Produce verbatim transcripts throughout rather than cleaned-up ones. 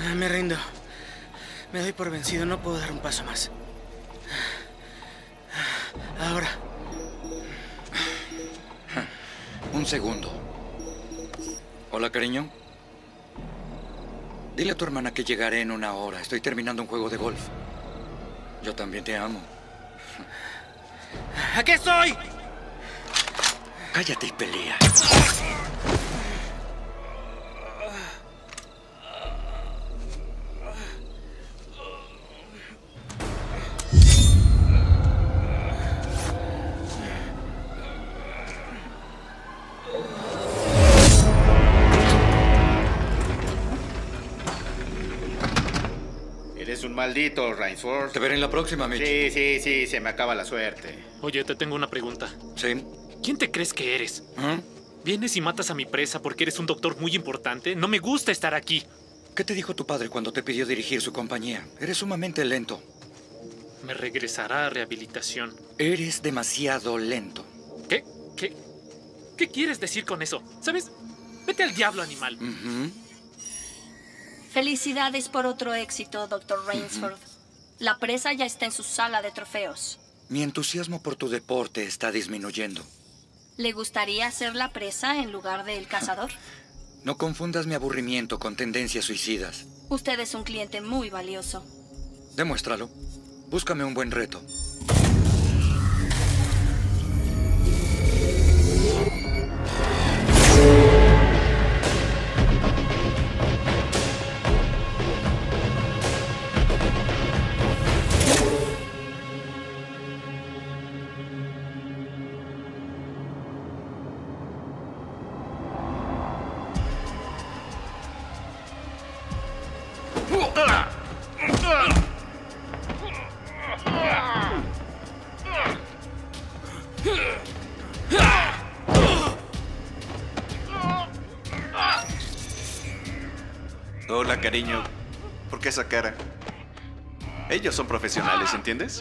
Me rindo. Me doy por vencido. No puedo dar un paso más. Ahora. Un segundo. Hola, cariño. Dile a tu hermana que llegaré en una hora. Estoy terminando un juego de golf. Yo también te amo. ¿A qué estoy? Cállate y pelea. Eres un maldito, Rainsford. Te veré en la próxima, Mitch. Sí, sí, sí, se me acaba la suerte. Oye, te tengo una pregunta. ¿Sí? ¿Quién te crees que eres? ¿Ah? ¿Vienes y matas a mi presa porque eres un doctor muy importante? No me gusta estar aquí. ¿Qué te dijo tu padre cuando te pidió dirigir su compañía? Eres sumamente lento. Me regresará a rehabilitación. Eres demasiado lento. ¿Qué? ¿Qué? ¿Qué quieres decir con eso? ¿Sabes? Vete al diablo, animal. Uh-huh. Felicidades por otro éxito, doctor Rainsford. Uh-huh. La presa ya está en su sala de trofeos. Mi entusiasmo por tu deporte está disminuyendo. ¿Le gustaría ser la presa en lugar del cazador? No confundas mi aburrimiento con tendencias suicidas. Usted es un cliente muy valioso. Demuéstralo. Búscame un buen reto. Hola, cariño. ¿Por qué esa cara? Ellos son profesionales, ¿entiendes?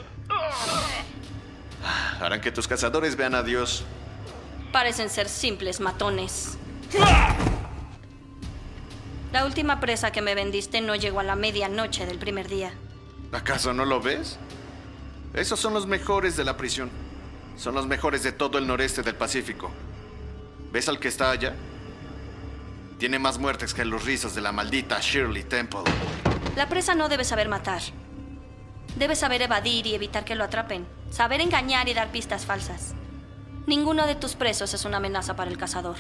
Harán que tus cazadores vean a Dios. Parecen ser simples matones. La última presa que me vendiste no llegó a la medianoche del primer día. ¿Acaso no lo ves? Esos son los mejores de la prisión. Son los mejores de todo el noreste del Pacífico. ¿Ves al que está allá? Tiene más muertes que los rizos de la maldita Shirley Temple. La presa no debe saber matar. Debe saber evadir y evitar que lo atrapen. Saber engañar y dar pistas falsas. Ninguno de tus presos es una amenaza para el cazador.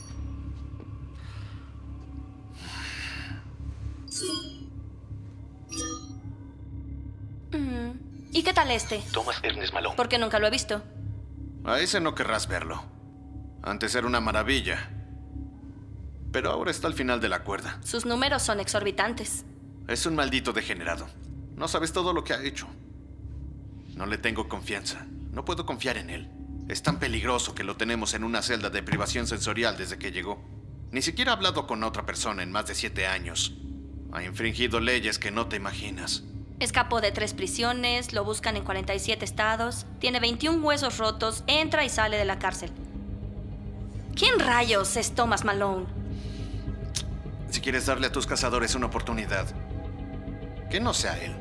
Mm. ¿Y qué tal este? Thomas Ernest Malone. Porque nunca lo he visto. A ese no querrás verlo. Antes era una maravilla. Pero ahora está al final de la cuerda. Sus números son exorbitantes. Es un maldito degenerado. No sabes todo lo que ha hecho. No le tengo confianza. No puedo confiar en él. Es tan peligroso que lo tenemos en una celda de privación sensorial desde que llegó. Ni siquiera ha hablado con otra persona en más de siete años. Ha infringido leyes que no te imaginas. Escapó de tres prisiones, lo buscan en cuarenta y siete estados, tiene veintiún huesos rotos, entra y sale de la cárcel. ¿Quién rayos es Thomas Malone? Si quieres darle a tus cazadores una oportunidad, que no sea él.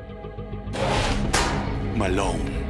Malone.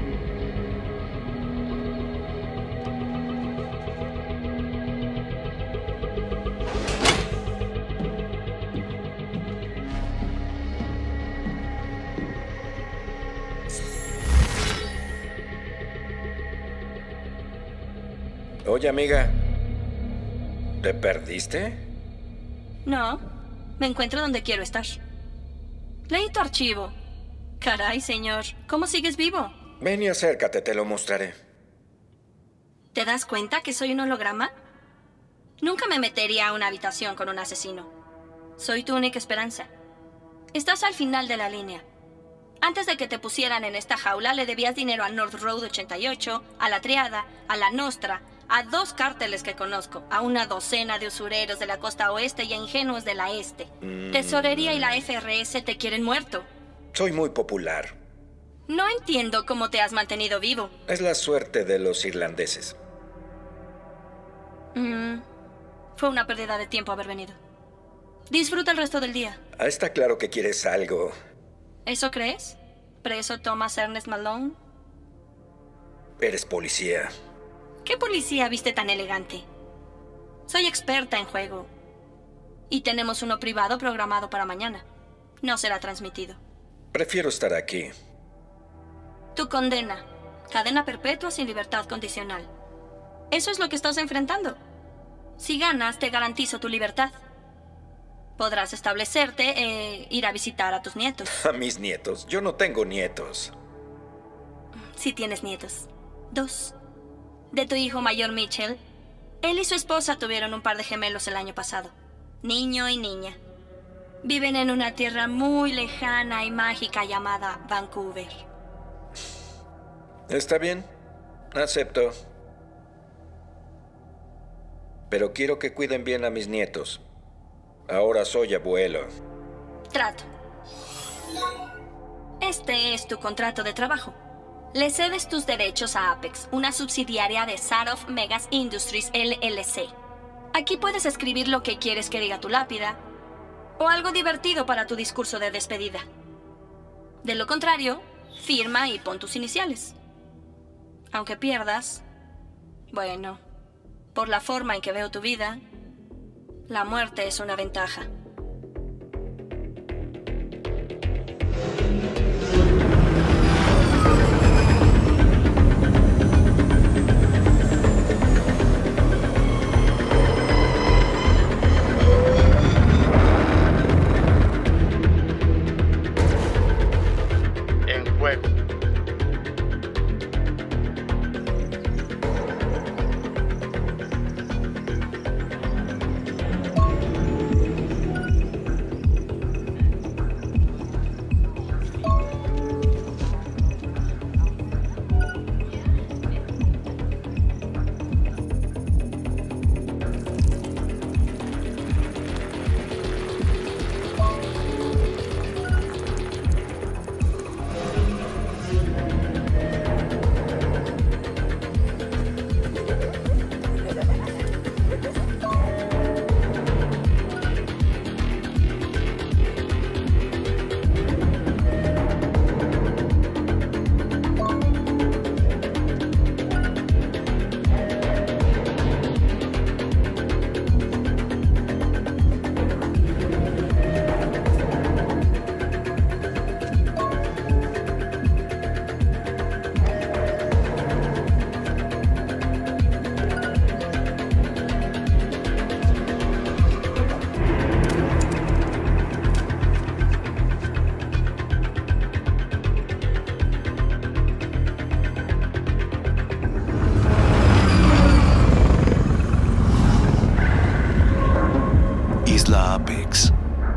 Oye, amiga, ¿te perdiste? No, me encuentro donde quiero estar. Leí tu archivo. Caray, señor, ¿cómo sigues vivo? Ven y acércate, te lo mostraré. ¿Te das cuenta que soy un holograma? Nunca me metería a una habitación con un asesino. Soy tu única esperanza. Estás al final de la línea. Antes de que te pusieran en esta jaula, le debías dinero a North Road ochenta y ocho, a la Triada, a la Nostra, a dos cárteles que conozco, a una docena de usureros de la costa oeste y a ingenuos de la este. Mm. Tesorería y la F R S te quieren muerto. Soy muy popular. No entiendo cómo te has mantenido vivo. Es la suerte de los irlandeses. Mm. Fue una pérdida de tiempo haber venido. Disfruta el resto del día. Ah, está claro que quieres algo. ¿Eso crees? ¿Preso Thomas Ernest Malone? Eres policía. ¿Qué policía viste tan elegante? Soy experta en juego. Y tenemos uno privado programado para mañana. No será transmitido. Prefiero estar aquí. Tu condena. Cadena perpetua sin libertad condicional. Eso es lo que estás enfrentando. Si ganas, te garantizo tu libertad. Podrás establecerte e ir a visitar a tus nietos. A mis nietos. Yo no tengo nietos. Sí tienes nietos. Dos. De tu hijo mayor Mitchell. Él y su esposa tuvieron un par de gemelos el año pasado. Niño y niña. Viven en una tierra muy lejana y mágica llamada Vancouver. Está bien. Acepto. Pero quiero que cuiden bien a mis nietos. Ahora soy abuelo. Trato. Este es tu contrato de trabajo. Le cedes tus derechos a Apex, una subsidiaria de Saroff Megas Industries L L C. Aquí puedes escribir lo que quieres que diga tu lápida, o algo divertido para tu discurso de despedida. De lo contrario, firma y pon tus iniciales. Aunque pierdas, bueno, por la forma en que veo tu vida, la muerte es una ventaja. En juego. Isla Apex.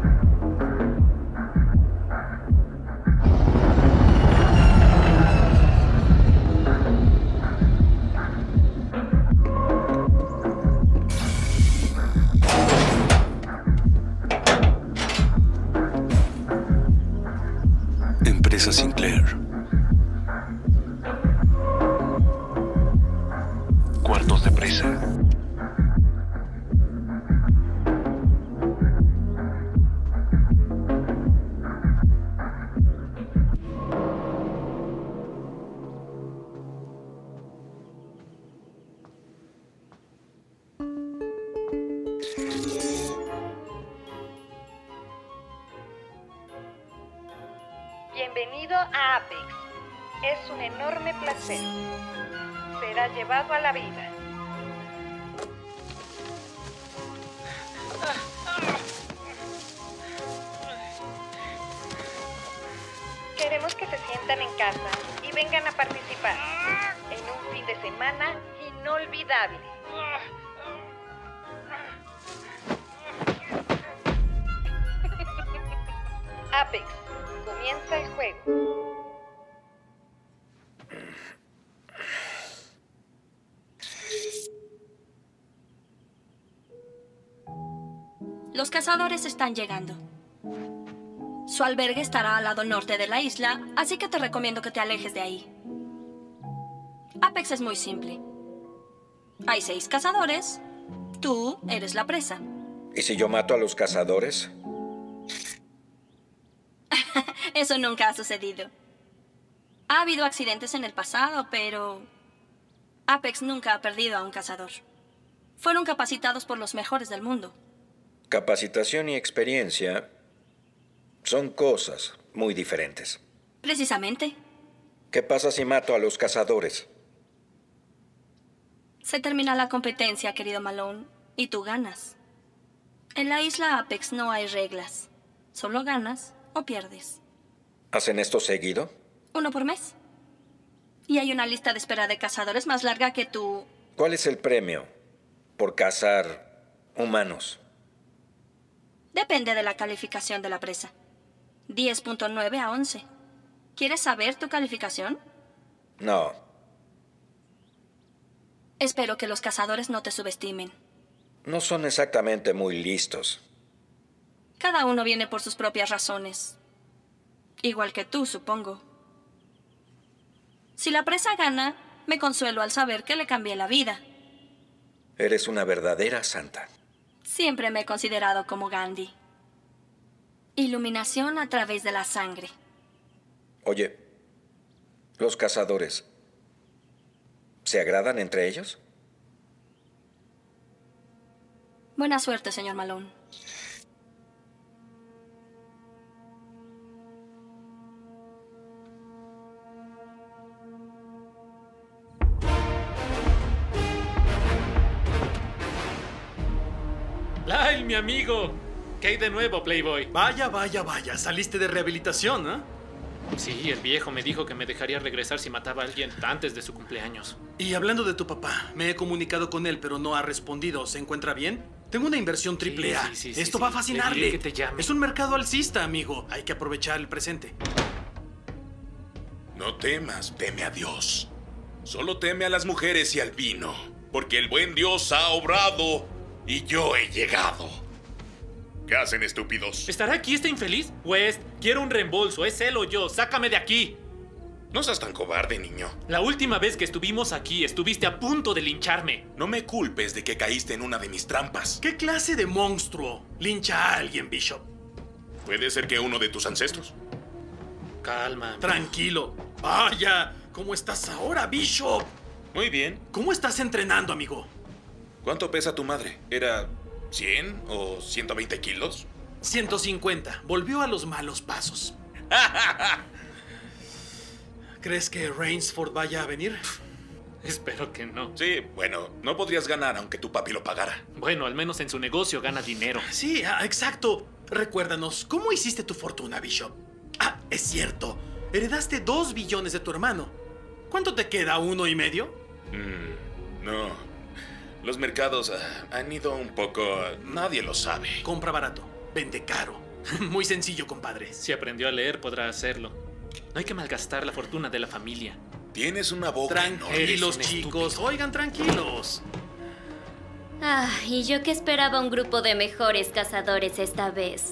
Empresa Sinclair. Cuartos de presa. Bienvenido a Apex. Es un enorme placer. Será llevado a la vida. Queremos que se sientan en casa y vengan a participar en un fin de semana inolvidable. Apex, comienza el juego. Los cazadores están llegando. Su albergue estará al lado norte de la isla, así que te recomiendo que te alejes de ahí. Apex es muy simple. Hay seis cazadores. Tú eres la presa. ¿Y si yo mato a los cazadores? Eso nunca ha sucedido. Ha habido accidentes en el pasado, pero Apex nunca ha perdido a un cazador. Fueron capacitados por los mejores del mundo. Capacitación y experiencia son cosas muy diferentes. Precisamente. ¿Qué pasa si mato a los cazadores? Se termina la competencia, querido Malone, y tú ganas. En la isla Apex no hay reglas. Solo ganas o pierdes. ¿Hacen esto seguido? Uno por mes. Y hay una lista de espera de cazadores más larga que tú. ¿Cuál es el premio por cazar humanos? Depende de la calificación de la presa. diez punto nueve a once. ¿Quieres saber tu calificación? No. Espero que los cazadores no te subestimen. No son exactamente muy listos. Cada uno viene por sus propias razones. Igual que tú, supongo. Si la presa gana, me consuelo al saber que le cambié la vida. Eres una verdadera santa. Siempre me he considerado como Gandhi. Iluminación a través de la sangre. Oye, ¿los cazadores se agradan entre ellos? Buena suerte, señor Malone. Lyle, mi amigo. ¿Qué hay de nuevo, Playboy? Vaya, vaya, vaya. Saliste de rehabilitación, ¿eh? Sí, el viejo me dijo que me dejaría regresar si mataba a alguien antes de su cumpleaños. Y hablando de tu papá, me he comunicado con él, pero no ha respondido. ¿Se encuentra bien? Tengo una inversión triple A. Sí, sí, sí, Esto sí, va a sí. fascinarle. Le diré que te llame. Es un mercado alcista, amigo. Hay que aprovechar el presente. No temas, teme a Dios. Solo teme a las mujeres y al vino, porque el buen Dios ha obrado y yo he llegado. ¿Qué hacen, estúpidos? ¿Estará aquí este infeliz? West, quiero un reembolso. ¿Es él o yo? ¡Sácame de aquí! No seas tan cobarde, niño. La última vez que estuvimos aquí, estuviste a punto de lincharme. No me culpes de que caíste en una de mis trampas. ¿Qué clase de monstruo lincha a alguien, Bishop? Puede ser que uno de tus ancestros. Calma. Tranquilo. Vaya, ¿cómo estás ahora, Bishop? Muy bien. ¿Cómo estás entrenando, amigo? ¿Cuánto pesa tu madre? ¿Era cien o ciento veinte kilos? ciento cincuenta. Volvió a los malos pasos. ¿Crees que Rainsford vaya a venir? Espero que no. Sí, bueno, no podrías ganar aunque tu papi lo pagara. Bueno, al menos en su negocio gana dinero. Sí, ah, exacto. Recuérdanos, ¿cómo hiciste tu fortuna, Bishop? Ah, es cierto. Heredaste dos billones de tu hermano. ¿Cuánto te queda? ¿Uno y medio? Mm, no. Los mercados ah, han ido un poco... Nadie lo sabe. Compra barato, vende caro. Muy sencillo, compadre. Si aprendió a leer, podrá hacerlo. No hay que malgastar la fortuna de la familia. Tienes una boca Tranquilos, enorme. chicos. Estúpido. Oigan, tranquilos. Ah, y yo que esperaba un grupo de mejores cazadores esta vez.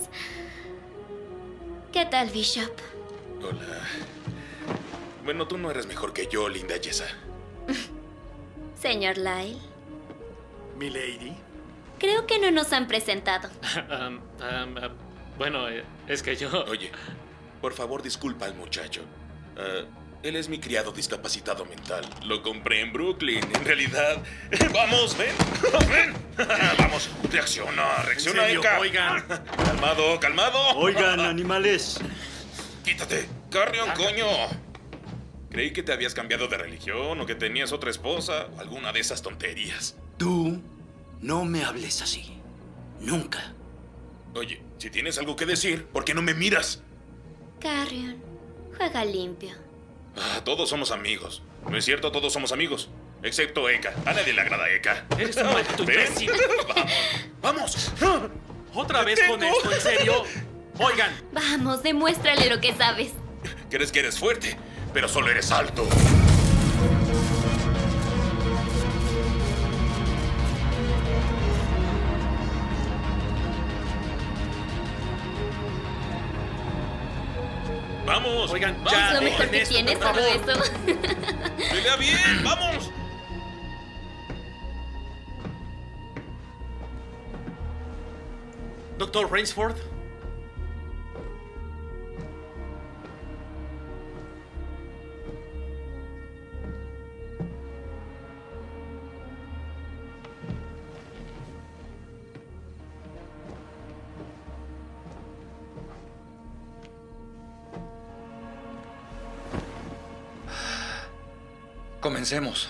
¿Qué tal, Bishop? Hola. Bueno, tú no eres mejor que yo, linda Yesa. Señor Lyle. Milady. Creo que no nos han presentado. um, um, uh, bueno, eh, es que yo... Oye, por favor, disculpa al muchacho. Uh, él es mi criado discapacitado mental. Lo compré en Brooklyn. En realidad... ¡Vamos, ven! ¡Ven! ¡Vamos! ¡Reacciona! ¡Reacciona, ¿En serio? Eka! Oigan. ¡Calmado, calmado! Oigan, animales. ¡Quítate! ¡Carrion, coño! Creí que te habías cambiado de religión o que tenías otra esposa o alguna de esas tonterías. Tú no me hables así. Nunca. Oye, si tienes algo que decir, ¿por qué no me miras? Carrion, juega limpio. Ah, todos somos amigos. ¿No es cierto? Todos somos amigos. Excepto Eka. A nadie le agrada Eka. Eres un maldito imbécil. ¡Vamos! ¡Vamos! ¿Otra vez con esto? ¿En serio? Oigan. Vamos, demuéstrale lo que sabes. Crees que eres fuerte, pero solo eres alto. ¡Vamos! Oigan, vamos. ya, Es lo mejor dejen que esto, tienes, por solo favor. eso. ¡Pelea bien! ¡Vamos! doctor Rainsford. Comencemos.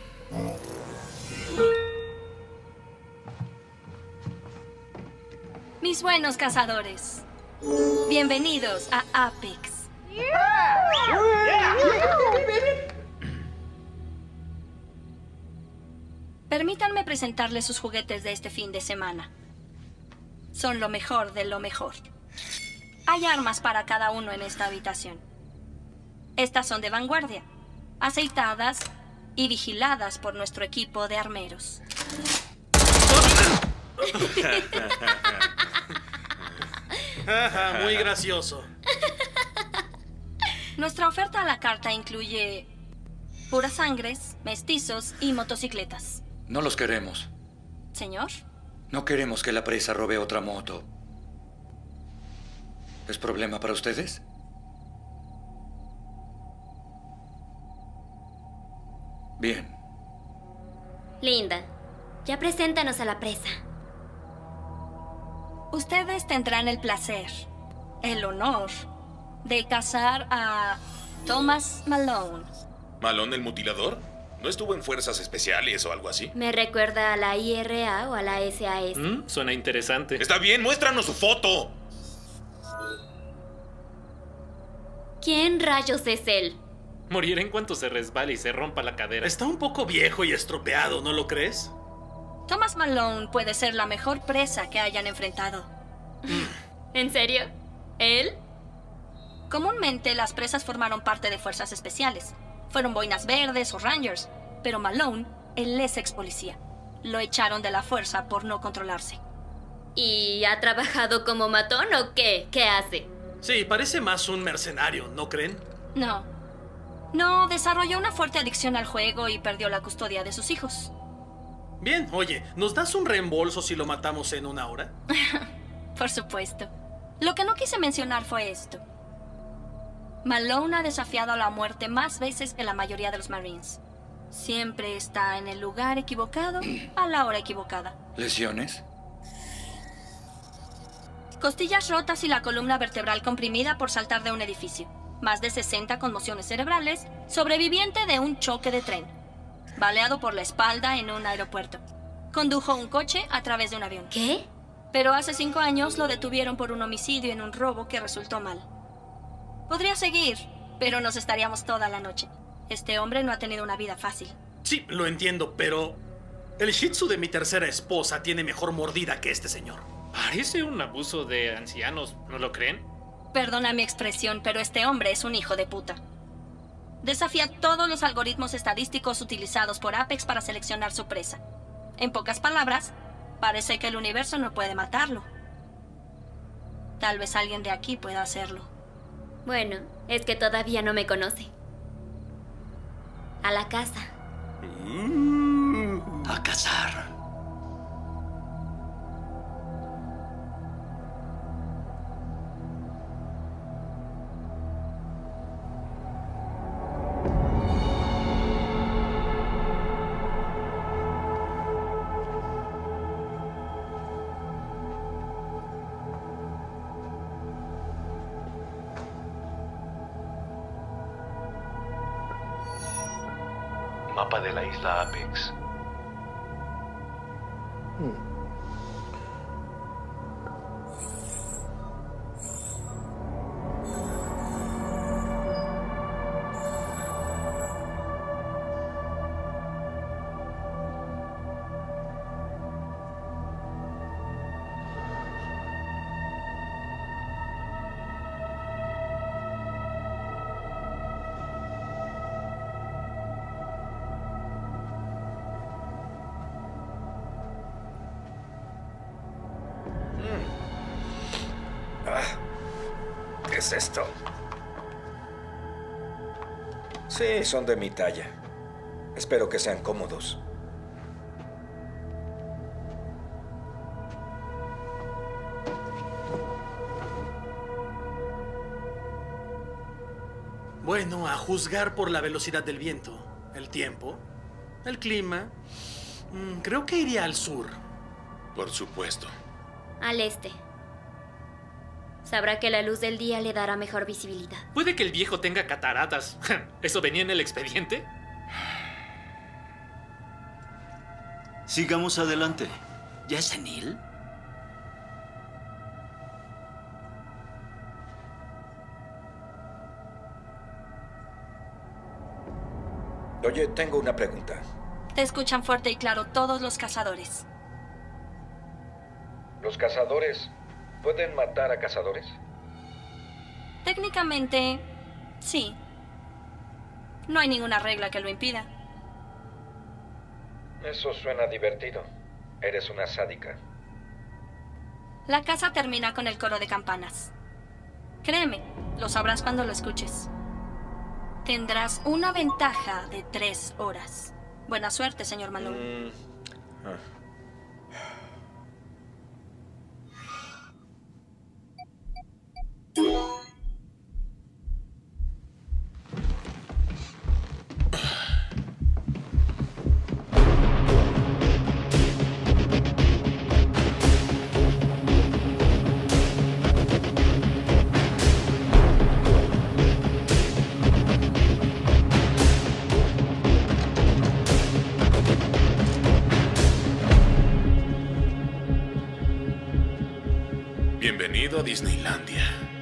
Mis buenos cazadores, bienvenidos a Apex. Permítanme presentarles sus juguetes de este fin de semana. Son lo mejor de lo mejor. Hay armas para cada uno en esta habitación. Estas son de vanguardia, aceitadas y vigiladas por nuestro equipo de armeros. Muy gracioso. Nuestra oferta a la carta incluye puras sangres, mestizos y motocicletas. No los queremos. ¿Señor? No queremos que la presa robe otra moto. ¿Es problema para ustedes? Bien. Linda, ya preséntanos a la presa. Ustedes tendrán el placer, el honor, de cazar a Thomas Malone. ¿Malone el mutilador? ¿No estuvo en fuerzas especiales o algo así? Me recuerda a la I R A o a la S A S. Mm, suena interesante. Está bien, muéstranos su foto. ¿Quién rayos es él? Morirá en cuanto se resbale y se rompa la cadera. Está un poco viejo y estropeado, ¿no lo crees? Thomas Malone puede ser la mejor presa que hayan enfrentado. ¿En serio? ¿Él? Comúnmente las presas formaron parte de fuerzas especiales. Fueron boinas verdes o rangers. Pero Malone, él es ex policía. Lo echaron de la fuerza por no controlarse. ¿Y ha trabajado como matón o qué? ¿Qué hace? Sí, parece más un mercenario, ¿no creen? No. No, desarrolló una fuerte adicción al juego y perdió la custodia de sus hijos. Bien, oye, ¿nos das un reembolso si lo matamos en una hora? Por supuesto. Lo que no quise mencionar fue esto. Malone ha desafiado a la muerte más veces que la mayoría de los Marines. Siempre está en el lugar equivocado a la hora equivocada. ¿Lesiones? Costillas rotas y la columna vertebral comprimida por saltar de un edificio. Más de sesenta conmociones cerebrales. Sobreviviente de un choque de tren. Baleado por la espalda en un aeropuerto. Condujo un coche a través de un avión. ¿Qué? Pero hace cinco años lo detuvieron por un homicidio en un robo que resultó mal. Podría seguir, pero nos estaríamos toda la noche. Este hombre no ha tenido una vida fácil. Sí, lo entiendo, pero el Shih Tzu de mi tercera esposa tiene mejor mordida que este señor. Parece un abuso de ancianos, ¿no lo creen? Perdona mi expresión, pero este hombre es un hijo de puta. Desafía todos los algoritmos estadísticos utilizados por Apex para seleccionar su presa. En pocas palabras, parece que el universo no puede matarlo. Tal vez alguien de aquí pueda hacerlo. Bueno, es que todavía no me conoce. A la casa. A cazar. Mapa de la isla Apex. ¿Qué es esto? Sí, son de mi talla. Espero que sean cómodos. Bueno, a juzgar por la velocidad del viento, el tiempo, el clima, mm, creo que iría al sur. Por supuesto. Al este. Sabrá que la luz del día le dará mejor visibilidad. Puede que el viejo tenga cataratas. ¿Eso venía en el expediente? Sigamos adelante. ¿Ya es senil? Oye, tengo una pregunta. Te escuchan fuerte y claro todos los cazadores. ¿Los cazadores pueden matar a cazadores? Técnicamente, sí. No hay ninguna regla que lo impida. Eso suena divertido. Eres una sádica. La caza termina con el coro de campanas. Créeme, lo sabrás cuando lo escuches. Tendrás una ventaja de tres horas. Buena suerte, señor Malone. Mm. Ah. Bienvenido a Disneylandia.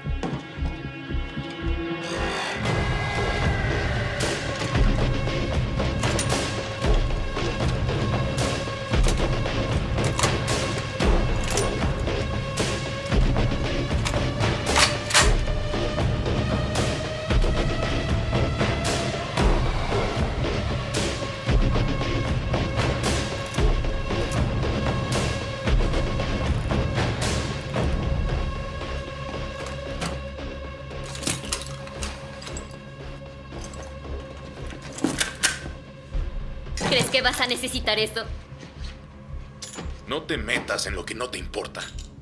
¿Crees que vas a necesitar eso? No te metas en lo que no te importa.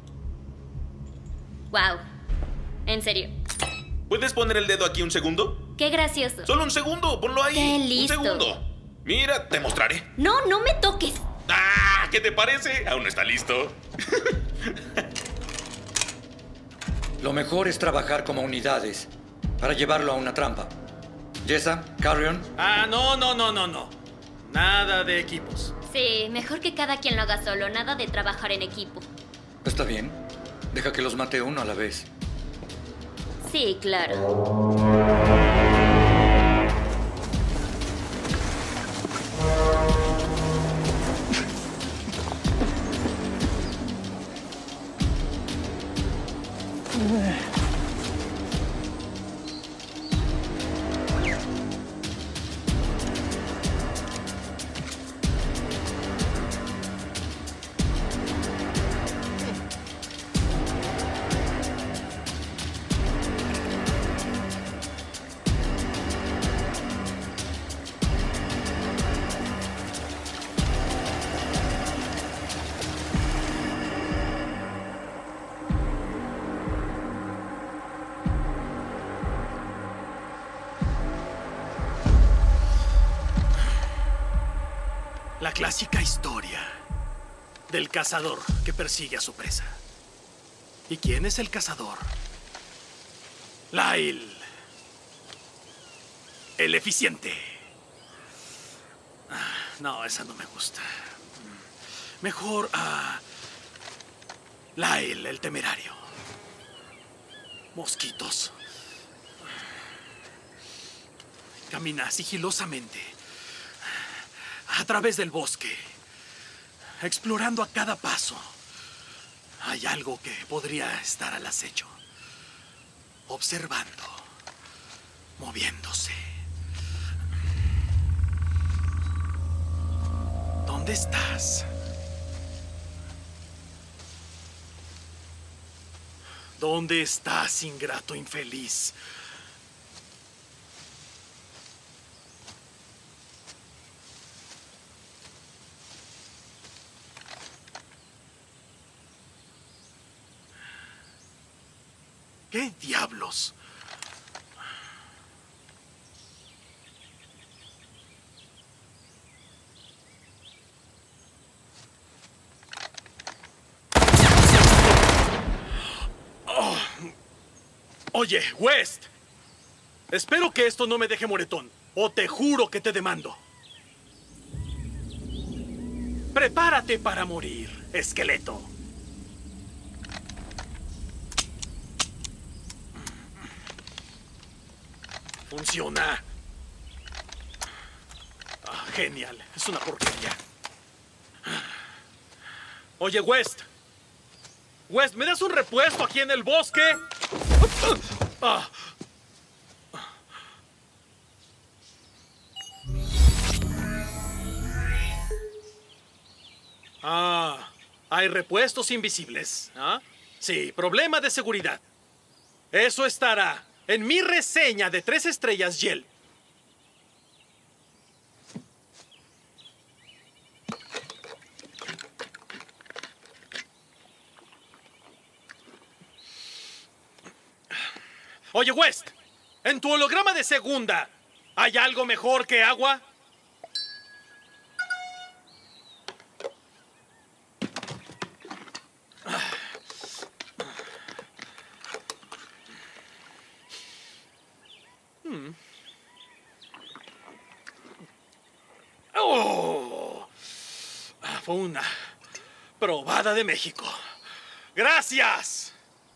Wow. En serio. ¿Puedes poner el dedo aquí un segundo? Qué gracioso. Solo un segundo, ponlo ahí. Qué listo. Un segundo. Mira, te mostraré. No, no me toques. ¡Ah! ¿Qué te parece? Aún no está listo. Lo mejor es trabajar como unidades para llevarlo a una trampa. Jessa, Carrion. Ah, no, no, no, no, no. Nada de equipos. Sí, mejor que cada quien lo haga solo, nada de trabajar en equipo. Está bien. Deja que los mate uno a la vez. Sí, claro. La clásica historia del cazador que persigue a su presa. ¿Y quién es el cazador? Lyle. El eficiente. Ah, no, esa no me gusta. Mejor a Lyle, el temerario. Mosquitos. Camina sigilosamente a través del bosque, explorando a cada paso. Hay algo que podría estar al acecho, observando, moviéndose. ¿Dónde estás? ¿Dónde estás, ingrato infeliz? ¿Qué diablos? Oye, West. Espero que esto no me deje moretón, o te juro que te demando. Prepárate para morir, esqueleto. Funciona. Ah, genial. Es una porquería. Oye, West. West, ¿me das un repuesto aquí en el bosque? Ah. Ah, hay repuestos invisibles. ¿Ah? Sí, problema de seguridad. Eso estará en mi reseña de tres estrellas Yelp. Oye, West, en tu holograma de segunda, ¿hay algo mejor que agua? Hmm. Oh, fue una probada de México. ¡Gracias!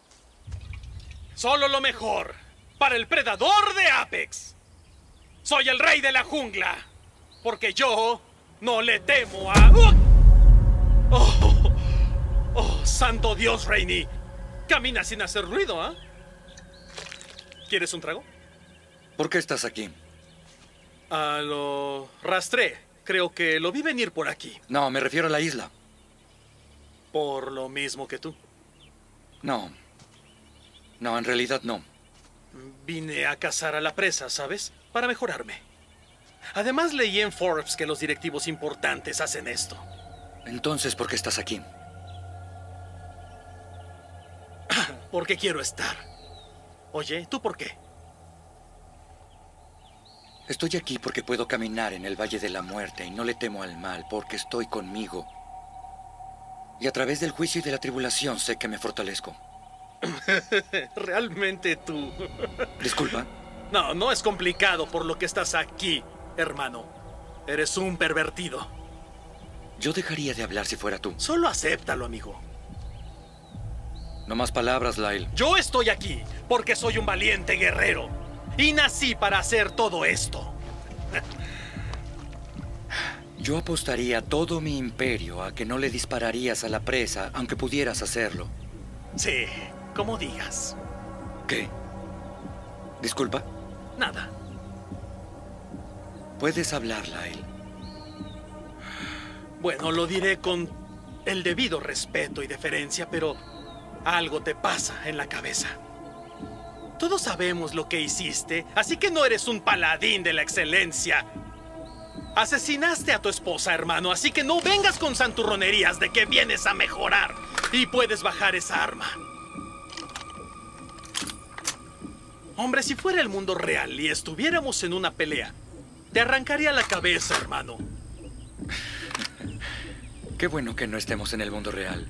Solo lo mejor para el predador de Apex. Soy el rey de la jungla, porque yo no le temo a... ¡Uh! Oh, oh, santo Dios, Rainy. Camina sin hacer ruido, ¿ah? ¿eh? ¿Quieres un trago? ¿Por qué estás aquí? Ah, lo rastré. Creo que lo vi venir por aquí. No, me refiero a la isla. ¿Por lo mismo que tú? No. No, en realidad no. Vine a cazar a la presa, ¿sabes? Para mejorarme. Además, leí en Forbes que los directivos importantes hacen esto. Entonces, ¿por qué estás aquí? Porque quiero estar. Oye, ¿tú por qué? Estoy aquí porque puedo caminar en el Valle de la Muerte y no le temo al mal porque estoy conmigo. Y a través del juicio y de la tribulación sé que me fortalezco. Realmente tú. Disculpa. No, no es complicado por lo que estás aquí, hermano. Eres un pervertido. Yo dejaría de hablar si fuera tú. Solo acéptalo, amigo. No más palabras, Lyle. Yo estoy aquí porque soy un valiente guerrero. Y nací para hacer todo esto. Yo apostaría todo mi imperio a que no le dispararías a la presa, aunque pudieras hacerlo. Sí, como digas. ¿Qué? ¿Disculpa? Nada. Puedes hablar, Lyle. Bueno, lo diré con el debido respeto y deferencia, pero algo te pasa en la cabeza. Todos sabemos lo que hiciste, así que no eres un paladín de la excelencia. Asesinaste a tu esposa, hermano, así que no vengas con santurronerías de que vienes a mejorar. Y puedes bajar esa arma. Hombre, si fuera el mundo real y estuviéramos en una pelea, te arrancaría la cabeza, hermano. Qué bueno que no estemos en el mundo real.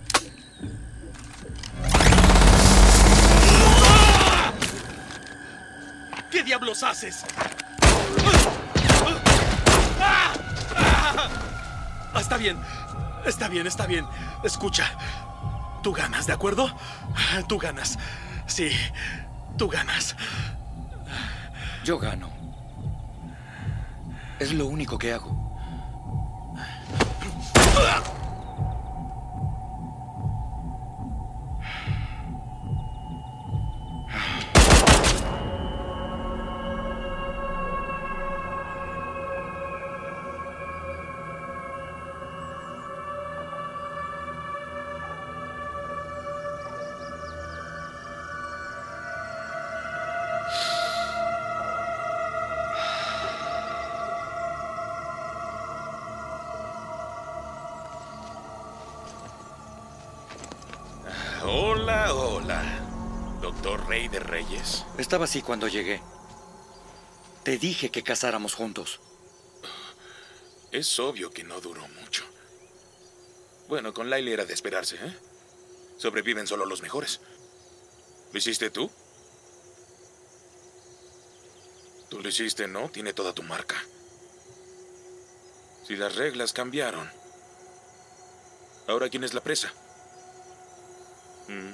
¿Qué diablos haces? Está bien, está bien, está bien. Escucha, tú ganas, ¿de acuerdo? Tú ganas. Sí, tú ganas. Yo gano. Es lo único que hago. Hola, hola. Doctor Rey de Reyes. Estaba así cuando llegué. Te dije que casáramos juntos. Es obvio que no duró mucho. Bueno, con Lyle era de esperarse, ¿eh? Sobreviven solo los mejores. ¿Lo hiciste tú? Tú lo hiciste, ¿no? Tiene toda tu marca. Si las reglas cambiaron, ¿ahora quién es la presa? Mm.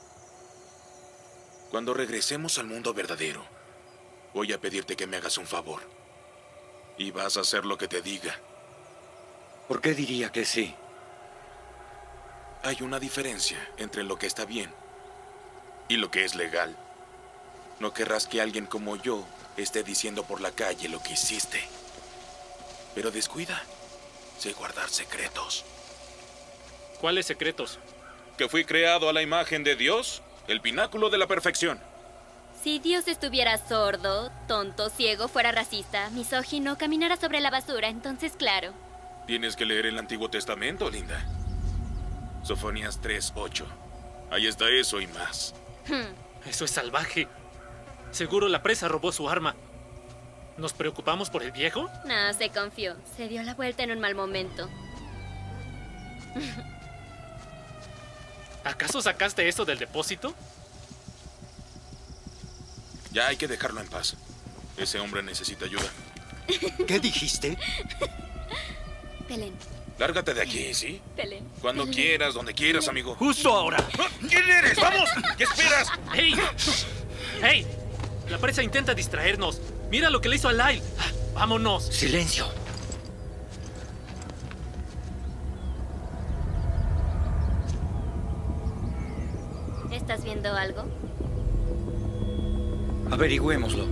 Cuando regresemos al mundo verdadero, voy a pedirte que me hagas un favor. Y vas a hacer lo que te diga. ¿Por qué diría que sí? Hay una diferencia entre lo que está bien y lo que es legal. No querrás que alguien como yo esté diciendo por la calle lo que hiciste. Pero descuida, sé guardar secretos. ¿Cuáles secretos? Que fui creado a la imagen de Dios, el pináculo de la perfección. Si Dios estuviera sordo, tonto, ciego, fuera racista, misógino, caminara sobre la basura, entonces claro. Tienes que leer el Antiguo Testamento, linda. Sofonías tres ocho. Ahí está eso y más. Hmm. Eso es salvaje. Seguro la presa robó su arma. ¿Nos preocupamos por el viejo? No, se confió. Se dio la vuelta en un mal momento. ¿Acaso sacaste eso del depósito? Ya hay que dejarlo en paz. Ese hombre necesita ayuda. ¿Qué dijiste? Pelén. Lárgate de aquí, ¿sí? Pelén. Cuando Pelén. quieras, donde quieras, amigo. Justo ahora. ¿Quién eres? ¡Vamos! ¿Qué esperas? ¡Hey! ¡Hey! La presa intenta distraernos. Mira lo que le hizo a Lyle. ¡Vámonos! ¡Silencio! ¿Estás viendo algo? Averigüémoslo.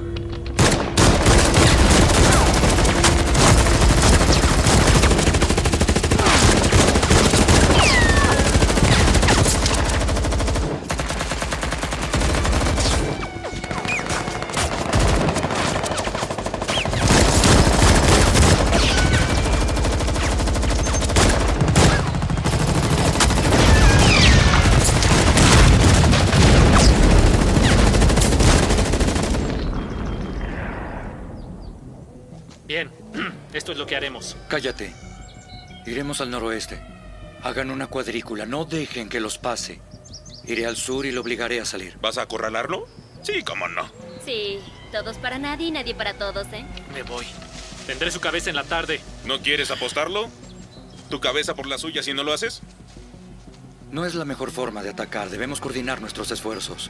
Bien, esto es lo que haremos. Cállate. Iremos al noroeste. Hagan una cuadrícula. No dejen que los pase. Iré al sur y lo obligaré a salir. ¿Vas a acorralarlo? Sí, cómo no. Sí, todos para nadie y nadie para todos, ¿eh? Me voy. Tendré su cabeza en la tarde. ¿No quieres apostarlo? ¿Tu cabeza por la suya si no lo haces? No es la mejor forma de atacar. Debemos coordinar nuestros esfuerzos.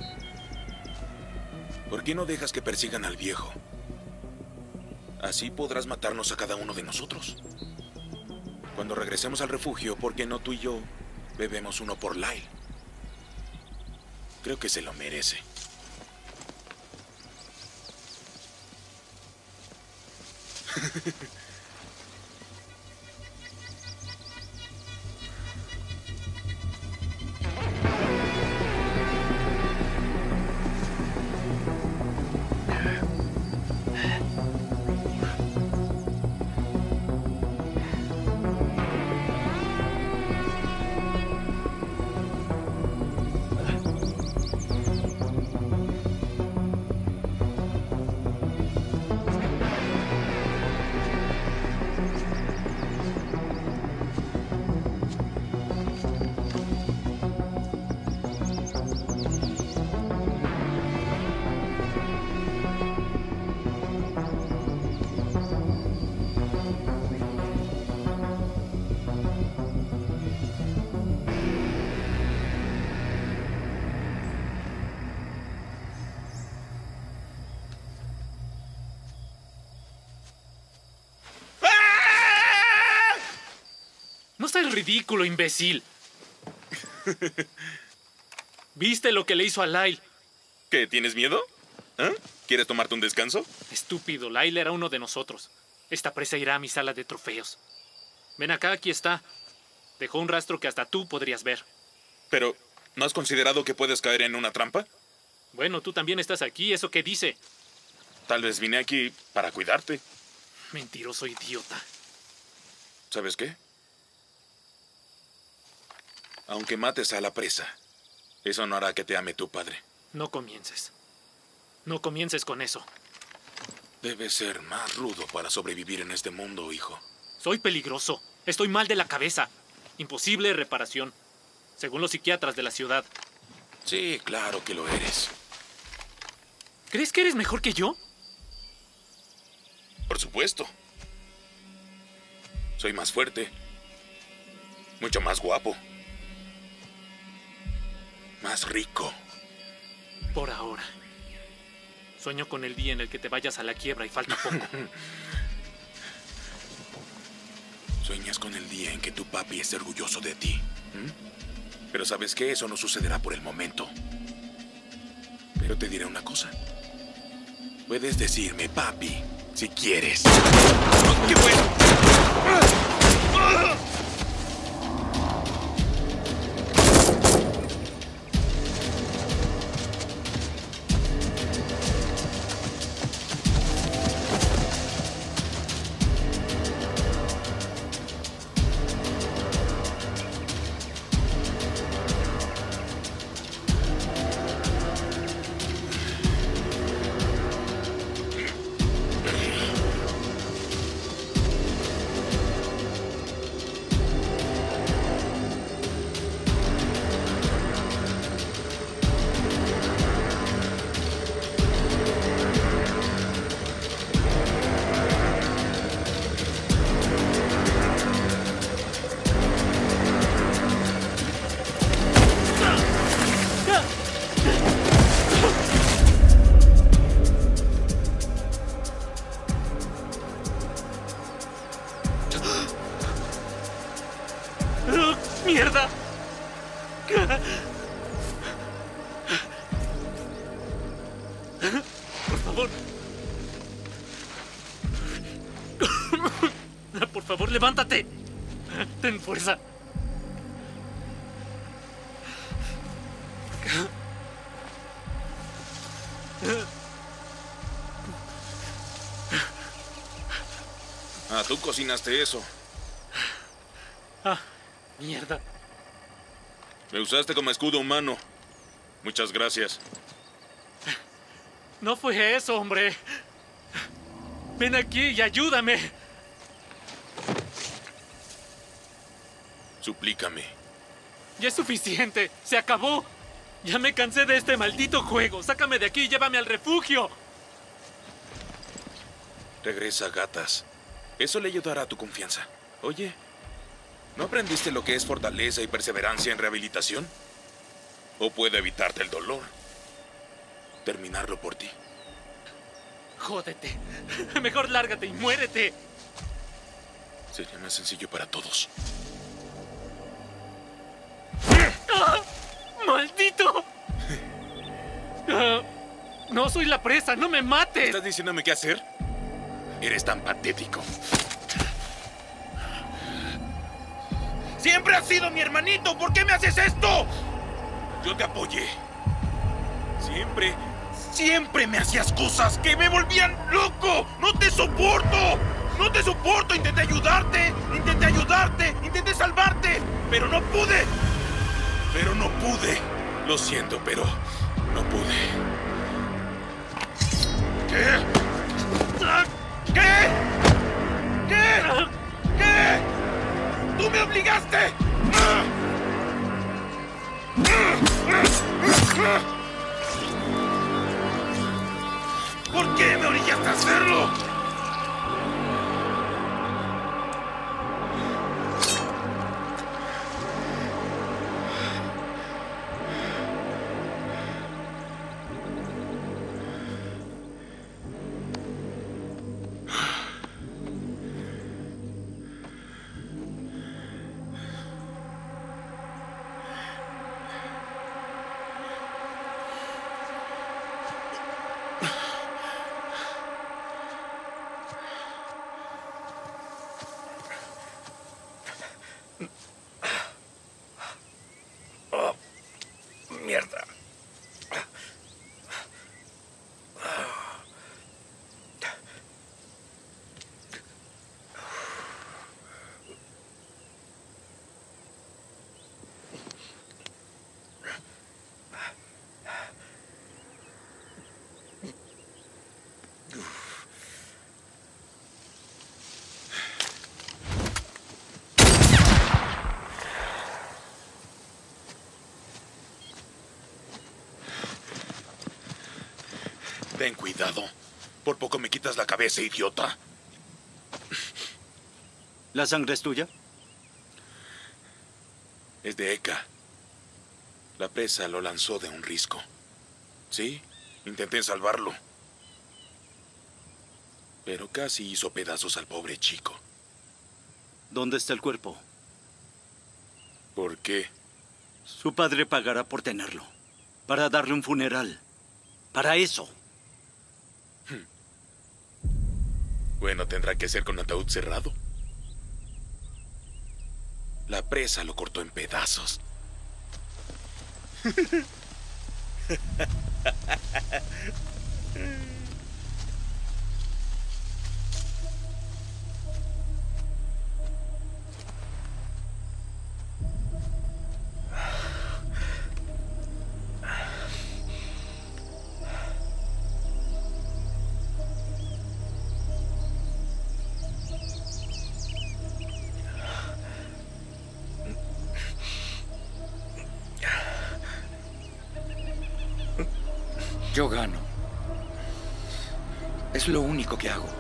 ¿Por qué no dejas que persigan al viejo? Así podrás matarnos a cada uno de nosotros. Cuando regresemos al refugio, ¿por qué no tú y yo bebemos uno por Lyle? Creo que se lo merece. No seas ridículo, imbécil. ¿Viste lo que le hizo a Lyle? ¿Qué, tienes miedo? ¿Eh? ¿Quieres tomarte un descanso? Estúpido, Lyle era uno de nosotros. Esta presa irá a mi sala de trofeos. Ven acá, aquí está. Dejó un rastro que hasta tú podrías ver. Pero, ¿no has considerado que puedes caer en una trampa? Bueno, tú también estás aquí. ¿Eso qué dice? Tal vez vine aquí para cuidarte. Mentiroso idiota. ¿Sabes qué? Aunque mates a la presa, eso no hará que te ame tu padre. No comiences. No comiences con eso. Debes ser más rudo para sobrevivir en este mundo, hijo. Soy peligroso. Estoy mal de la cabeza. Imposible reparación, según los psiquiatras de la ciudad. Sí, claro que lo eres. ¿Crees que eres mejor que yo? Por supuesto. Soy más fuerte. Mucho más guapo. Más rico. Por ahora. Sueño con el día en el que te vayas a la quiebra y falta poco. Sueñas con el día en que tu papi esté orgulloso de ti. ¿Mm? Pero ¿sabes qué? Eso no sucederá por el momento. Pero te diré una cosa. Puedes decirme papi, si quieres. ¿Qué fue? ¡Mierda! Por favor. Por favor, levántate. Ten fuerza. Ah, tú cocinaste eso. Ah, mierda. Me usaste como escudo humano. Muchas gracias. No fue eso, hombre. Ven aquí y ayúdame. Suplícame. Ya es suficiente. Se acabó. Ya me cansé de este maldito juego. Sácame de aquí y llévame al refugio. Regresa, gatas. Eso le ayudará a tu confianza. Oye, ¿no aprendiste lo que es fortaleza y perseverancia en rehabilitación? ¿O puede evitarte el dolor? Terminarlo por ti. Jódete. Mejor lárgate y muérete. Sería más sencillo para todos. ¡Ah! ¡Maldito! Ah, no soy la presa, no me mates. ¿Estás diciéndome qué hacer? Eres tan patético. ¡Siempre has sido mi hermanito! ¿Por qué me haces esto? Yo te apoyé. Siempre, siempre me hacías cosas que me volvían loco. ¡No te soporto! ¡No te soporto! Intenté ayudarte, intenté ayudarte, intenté salvarte, pero no pude. Pero no pude. Lo siento, pero no pude. ¿Qué? ¿Qué? ¿Qué? ¿Qué? ¡Tú me obligaste! ¿Por qué me orillaste a hacerlo? Mierda. Ten cuidado. Por poco me quitas la cabeza, idiota. ¿La sangre es tuya? Es de Eka. La presa lo lanzó de un risco. Sí, intenté salvarlo. Pero casi hizo pedazos al pobre chico. ¿Dónde está el cuerpo? ¿Por qué? Su padre pagará por tenerlo. Para darle un funeral. Para eso. Bueno, tendrá que ser con ataúd cerrado. La presa lo cortó en pedazos. Yo gano. Es lo único que hago.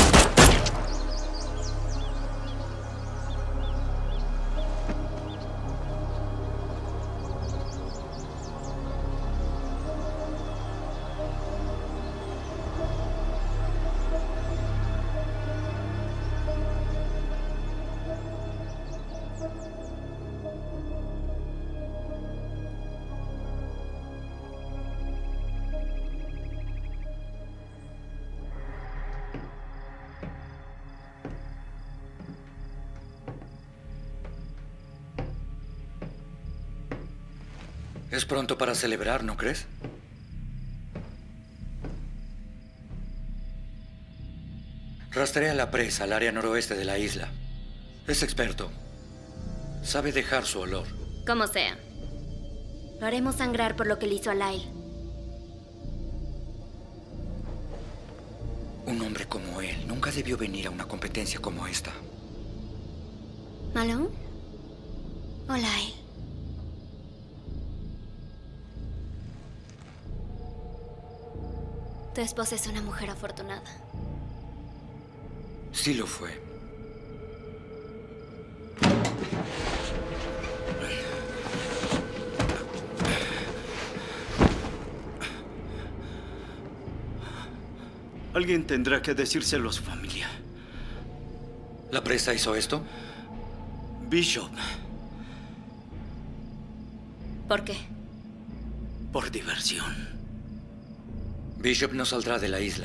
Es pronto para celebrar, ¿no crees? Rastrea la presa al área noroeste de la isla. Es experto. Sabe dejar su olor. Como sea. Lo haremos sangrar por lo que le hizo a Lyle. Un hombre como él nunca debió venir a una competencia como esta. ¿Malone? ¿O Lyle? Tu esposa es una mujer afortunada. Sí lo fue. Alguien tendrá que decírselo a su familia. ¿La presa hizo esto? Bishop. ¿Por qué? Por diversión. Bishop no saldrá de la isla.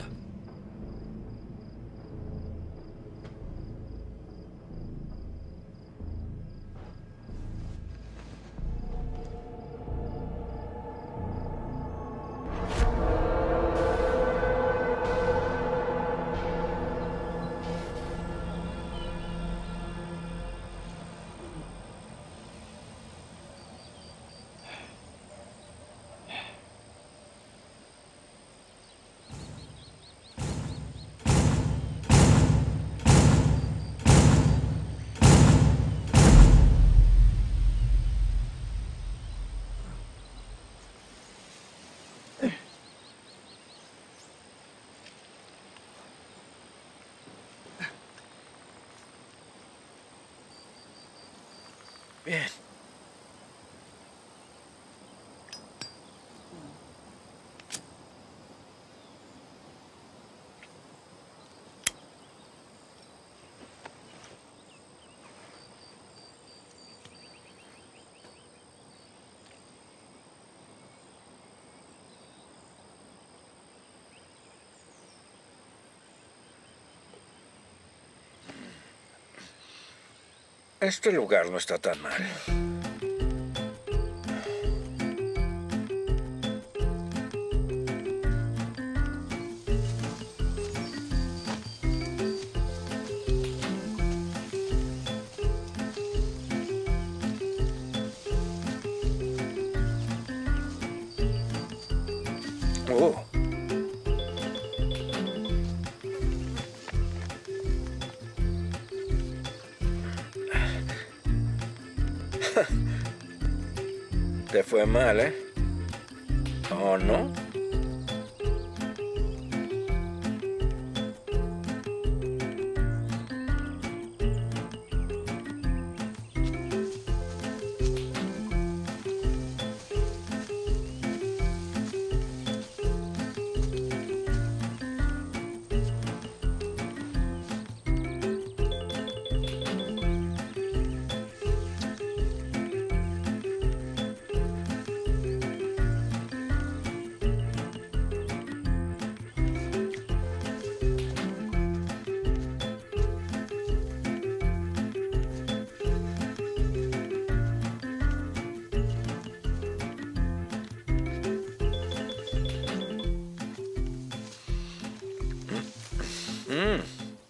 Bien. Este lugar no está tan mal. Oh. Te fue mal, ¿eh? ¿O no? Mm.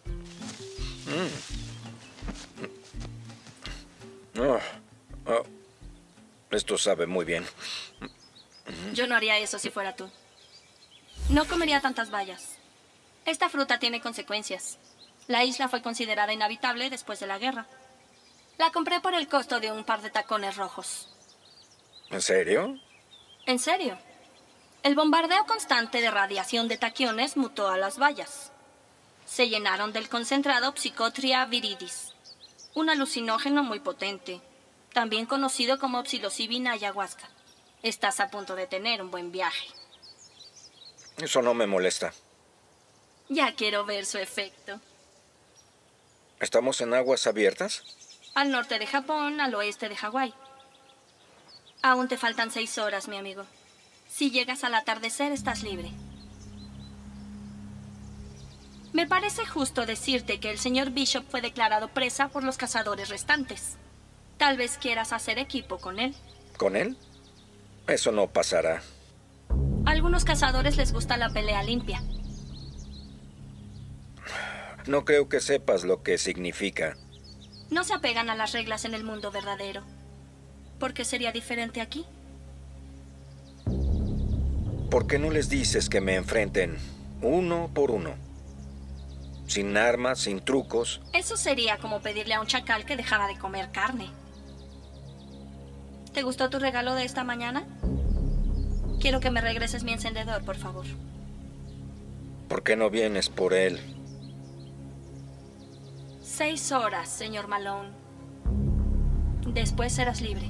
Mm. Oh. Oh. Esto sabe muy bien. Yo no haría eso si fuera tú. No comería tantas bayas. Esta fruta tiene consecuencias. La isla fue considerada inhabitable después de la guerra. La compré por el costo de un par de tacones rojos. ¿En serio? ¿En serio? El bombardeo constante de radiación de taquiones mutó a las bayas. Se llenaron del concentrado Psychotria viridis, un alucinógeno muy potente, también conocido como psilocibina ayahuasca. Estás a punto de tener un buen viaje. Eso no me molesta. Ya quiero ver su efecto. ¿Estamos en aguas abiertas? Al norte de Japón, al oeste de Hawái. Aún te faltan seis horas, mi amigo. Si llegas al atardecer, estás libre. Me parece justo decirte que el señor Bishop fue declarado presa por los cazadores restantes. Tal vez quieras hacer equipo con él. ¿Con él? Eso no pasará. A algunos cazadores les gusta la pelea limpia. No creo que sepas lo que significa. No se apegan a las reglas en el mundo verdadero. ¿Por qué sería diferente aquí? ¿Por qué no les dices que me enfrenten uno por uno? Sin armas, sin trucos. Eso sería como pedirle a un chacal que dejara de comer carne. ¿Te gustó tu regalo de esta mañana? Quiero que me regreses mi encendedor, por favor. ¿Por qué no vienes por él? Seis horas, señor Malone. Después serás libre.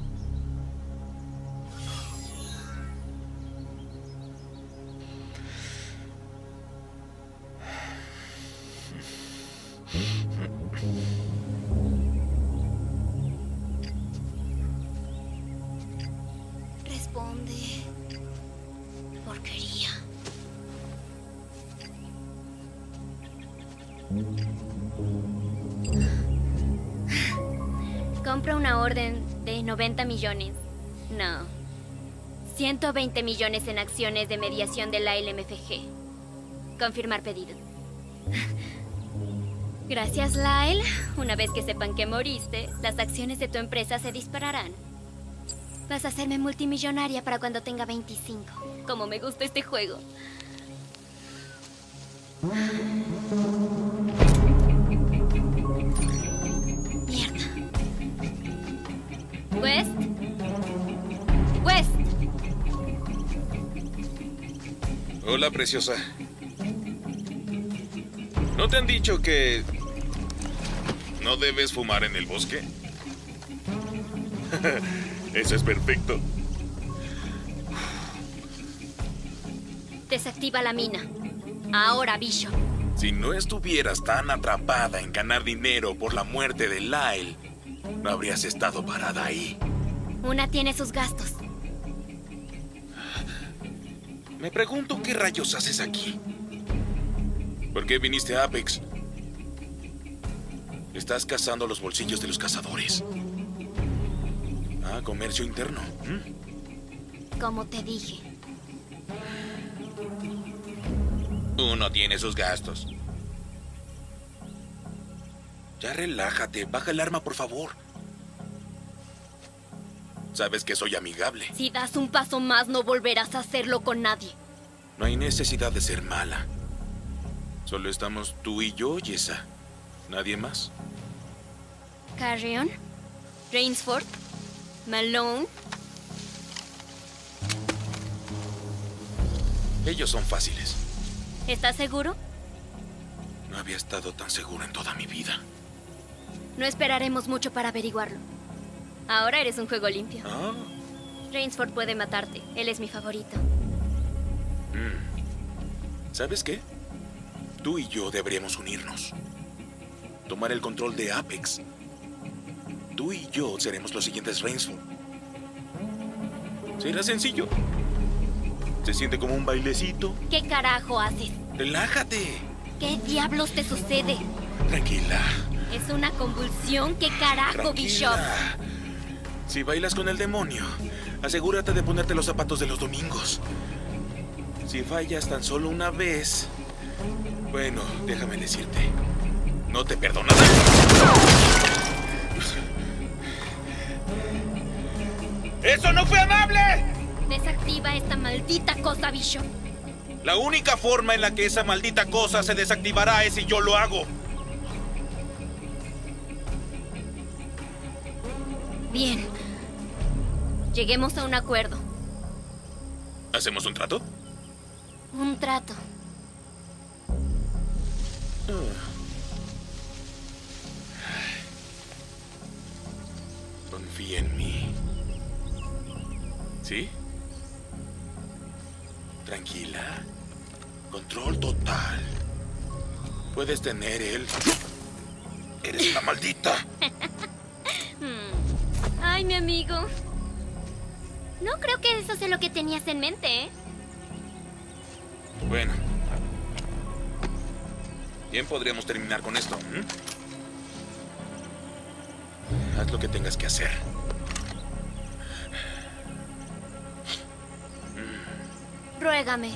Responde. Porquería. Compra una orden de noventa millones. No. ciento veinte millones en acciones de mediación de la L M F G. Confirmar pedido. Gracias, Lyle. Una vez que sepan que moriste, las acciones de tu empresa se dispararán. Vas a hacerme multimillonaria para cuando tenga veinticinco. Como me gusta este juego. Mierda. West. West. Hola, preciosa. ¿No te han dicho que no debes fumar en el bosque? Eso es perfecto. Desactiva la mina. Ahora, Bishop. Si no estuvieras tan atrapada en ganar dinero por la muerte de Lyle, no habrías estado parada ahí. Una tiene sus gastos. Me pregunto qué rayos haces aquí. ¿Por qué viniste a Apex? Estás cazando los bolsillos de los cazadores. Ah, comercio interno. ¿Mm? Como te dije. Uno tiene sus gastos. Ya relájate. Baja el arma, por favor. Sabes que soy amigable. Si das un paso más, no volverás a hacerlo con nadie. No hay necesidad de ser mala. Solo estamos tú y yo, Yessa. ¿Nadie más? Carrion, Rainsford, Malone. Ellos son fáciles. ¿Estás seguro? No había estado tan seguro en toda mi vida. No esperaremos mucho para averiguarlo. Ahora eres un juego limpio. Ah. Rainsford puede matarte. Él es mi favorito. Mm. ¿Sabes qué? Tú y yo deberíamos unirnos. Tomar el control de Apex. Tú y yo seremos los siguientes Rainsford. Será sencillo. Se siente como un bailecito. ¿Qué carajo haces? ¡Relájate! ¿Qué diablos te sucede? Tranquila. Es una convulsión. ¿Qué carajo, Bishop? Tranquila. Si bailas con el demonio, asegúrate de ponerte los zapatos de los domingos. Si fallas tan solo una vez, Bueno, déjame decirte. No te perdonaré. ¡Eso no fue amable! Desactiva esta maldita cosa, Bishop. La única forma en la que esa maldita cosa se desactivará es si yo lo hago. Bien. Lleguemos a un acuerdo. ¿Hacemos un trato? Un trato. Confía en mí. ¿Sí? Tranquila. Control total. Puedes tener el... Eres una maldita. Hmm. Ay, mi amigo. No creo que eso sea lo que tenías en mente, ¿eh? Bueno. Bien, podríamos terminar con esto. ¿Mm? Haz lo que tengas que hacer. Ruégame.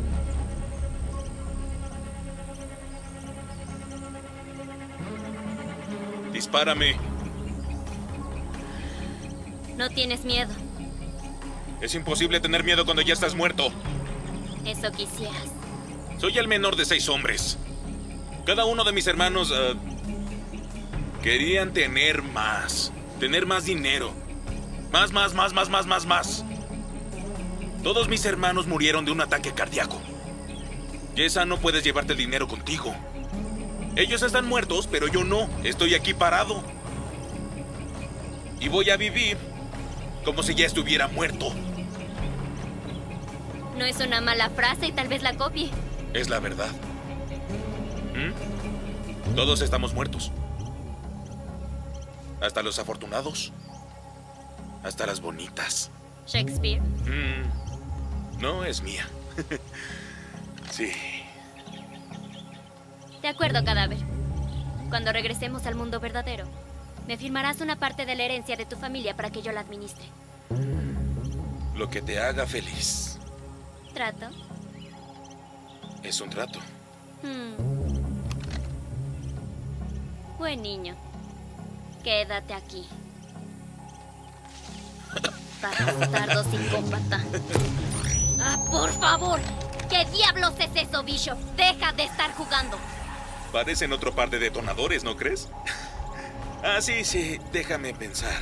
Dispárame. No tienes miedo. Es imposible tener miedo cuando ya estás muerto. Eso quisieras. Soy el menor de seis hombres. Cada uno de mis hermanos uh, querían tener más. Tener más dinero. Más, más, más, más, más, más, más. Todos mis hermanos murieron de un ataque cardíaco. Yesa, no puedes llevarte el dinero contigo. Ellos están muertos, pero yo no. Estoy aquí parado. Y voy a vivir como si ya estuviera muerto. No es una mala frase y tal vez la copie. Es la verdad. ¿Mm? Todos estamos muertos. Hasta los afortunados. Hasta las bonitas. Shakespeare. Mm. No, es mía. Sí. De acuerdo, cadáver. Cuando regresemos al mundo verdadero, me firmarás una parte de la herencia de tu familia para que yo la administre. Lo que te haga feliz. ¿Trato? Es un trato. Hmm. Buen niño. Quédate aquí. Bastardo psicópata. Ah, por favor. ¿Qué diablos es eso, Bishop? Deja de estar jugando. Parecen otro par de detonadores, ¿no crees? Ah, sí, sí. Déjame pensar.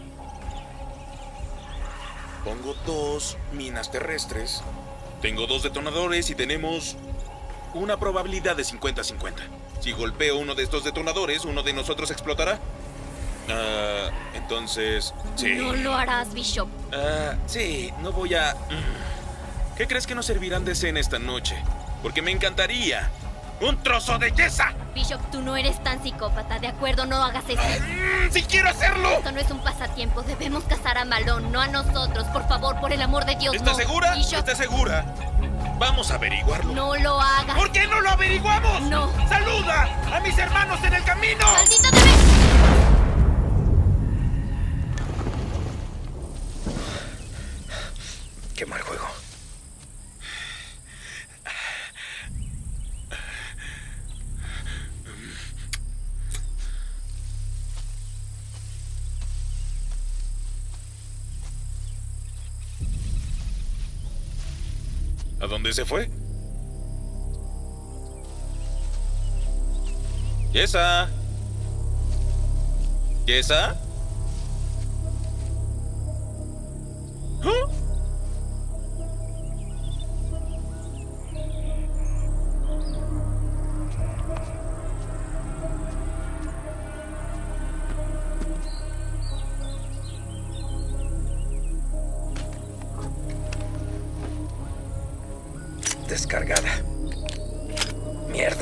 Pongo dos minas terrestres. Tengo dos detonadores y tenemos una probabilidad de cincuenta a cincuenta. Si golpeo uno de estos detonadores, uno de nosotros explotará. Ah, entonces, sí. No lo harás, Bishop. Ah, sí, no voy a... ¿Qué crees que nos servirán de cena esta noche? Porque me encantaría. ¡Un trozo de yesa! Bishop, tú no eres tan psicópata, ¿de acuerdo? No hagas eso. Mm, ¡Sí quiero hacerlo! Esto no es un pasatiempo. Debemos cazar a Malone, no a nosotros. Por favor, por el amor de Dios, ¿Estás no. segura? Bishop, ¿Estás segura? Vamos a averiguarlo. no lo hagas. ¿Por qué no lo averiguamos? No. ¡Saluda a mis hermanos en el camino! ¡Maldito debe! Qué mal juego. ¿A dónde se fue? ¿Yesa? ¿Yesa? ¿Ah? Descargada. Mierda.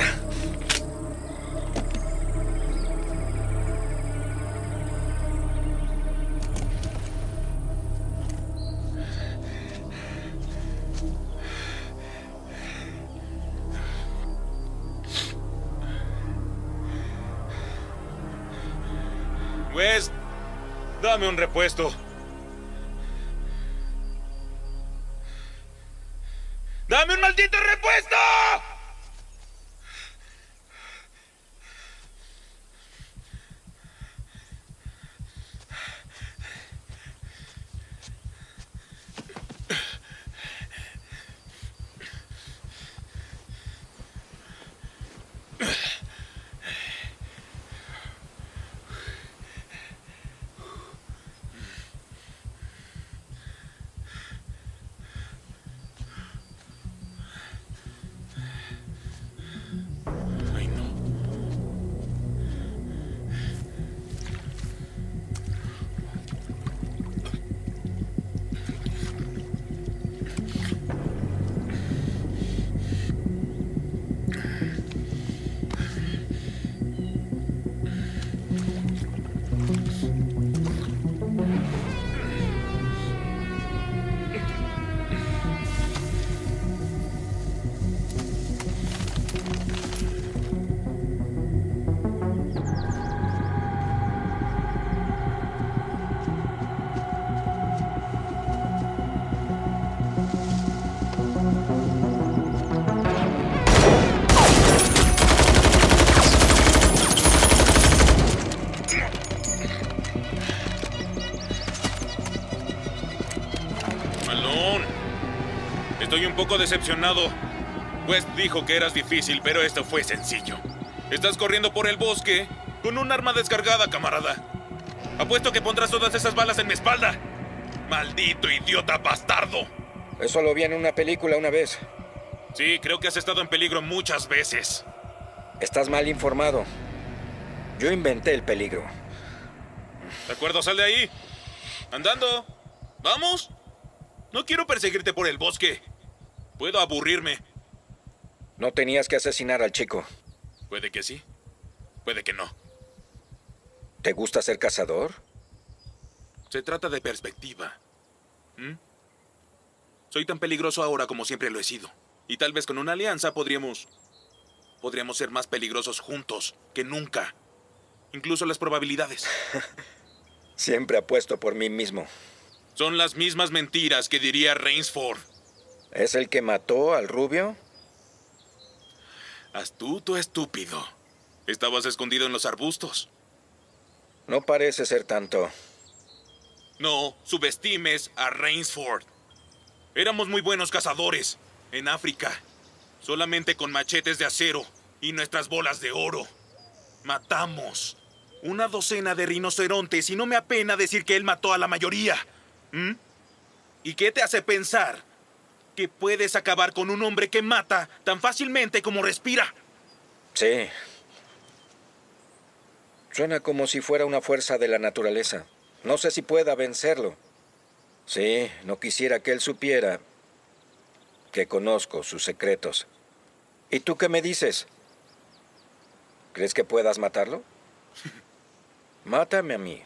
West, dame un repuesto. ¡Dame un maldito repuesto! poco decepcionado. West dijo que eras difícil, pero esto fue sencillo. Estás corriendo por el bosque con un arma descargada, camarada. Apuesto que pondrás todas esas balas en mi espalda. ¡Maldito idiota bastardo! Eso lo vi en una película una vez. Sí, creo que has estado en peligro muchas veces. Estás mal informado. Yo inventé el peligro. ¿De acuerdo? Sal de ahí. Andando. ¿Vamos? No quiero perseguirte por el bosque. Puedo aburrirme. No tenías que asesinar al chico. Puede que sí. Puede que no. ¿Te gusta ser cazador? Se trata de perspectiva. ¿Mm? Soy tan peligroso ahora como siempre lo he sido. Y tal vez con una alianza podríamos... Podríamos ser más peligrosos juntos que nunca. Incluso las probabilidades. Siempre apuesto por mí mismo. Son las mismas mentiras que diría Rainsford. ¿Es el que mató al rubio? Astuto estúpido. Estabas escondido en los arbustos. No parece ser tanto. No subestimes a Rainsford. Éramos muy buenos cazadores en África. Solamente con machetes de acero y nuestras bolas de oro. Matamos una docena de rinocerontes y no me apena decir que él mató a la mayoría. ¿Mm? ¿Y qué te hace pensar que puedes acabar con un hombre que mata tan fácilmente como respira? Sí. Suena como si fuera una fuerza de la naturaleza. No sé si pueda vencerlo. Sí, no quisiera que él supiera que conozco sus secretos. ¿Y tú qué me dices? ¿Crees que puedas matarlo? Mátame a mí.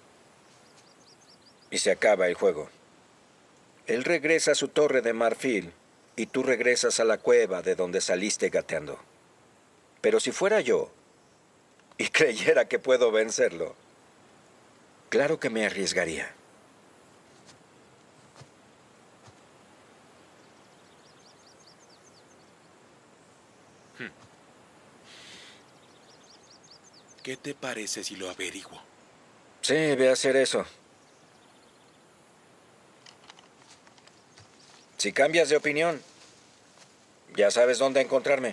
Y se acaba el juego. Él regresa a su torre de marfil y tú regresas a la cueva de donde saliste gateando. Pero si fuera yo y creyera que puedo vencerlo, claro que me arriesgaría. ¿Qué te parece si lo averiguo? Sí, ve a hacer eso. Si cambias de opinión, ya sabes dónde encontrarme.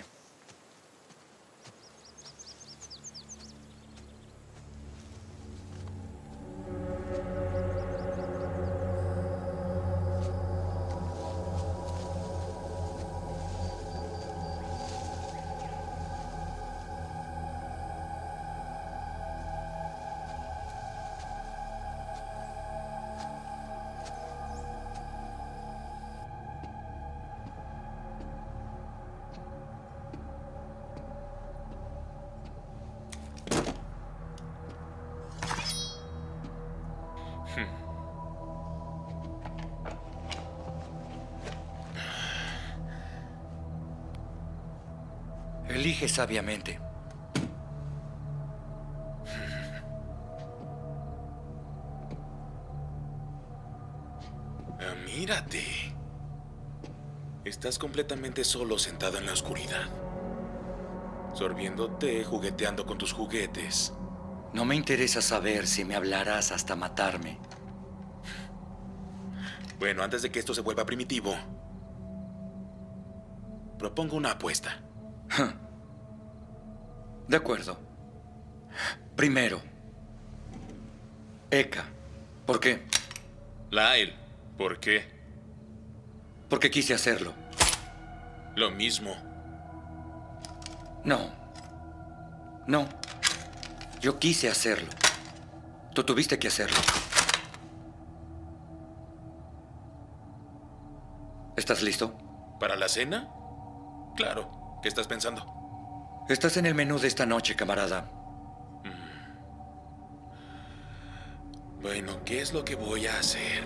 Elige sabiamente. Ah, mírate. Estás completamente solo sentado en la oscuridad. Sorbiendo té, jugueteando con tus juguetes. No me interesa saber si me hablarás hasta matarme. Bueno, antes de que esto se vuelva primitivo, propongo una apuesta. De acuerdo. Primero, Eka. ¿Por qué? Lyle. ¿Por qué? Porque quise hacerlo. Lo mismo. No. No. Yo quise hacerlo. Tú tuviste que hacerlo. ¿Estás listo? ¿Para la cena? Claro. ¿Qué estás pensando? Estás en el menú de esta noche, camarada. Bueno, ¿qué es lo que voy a hacer?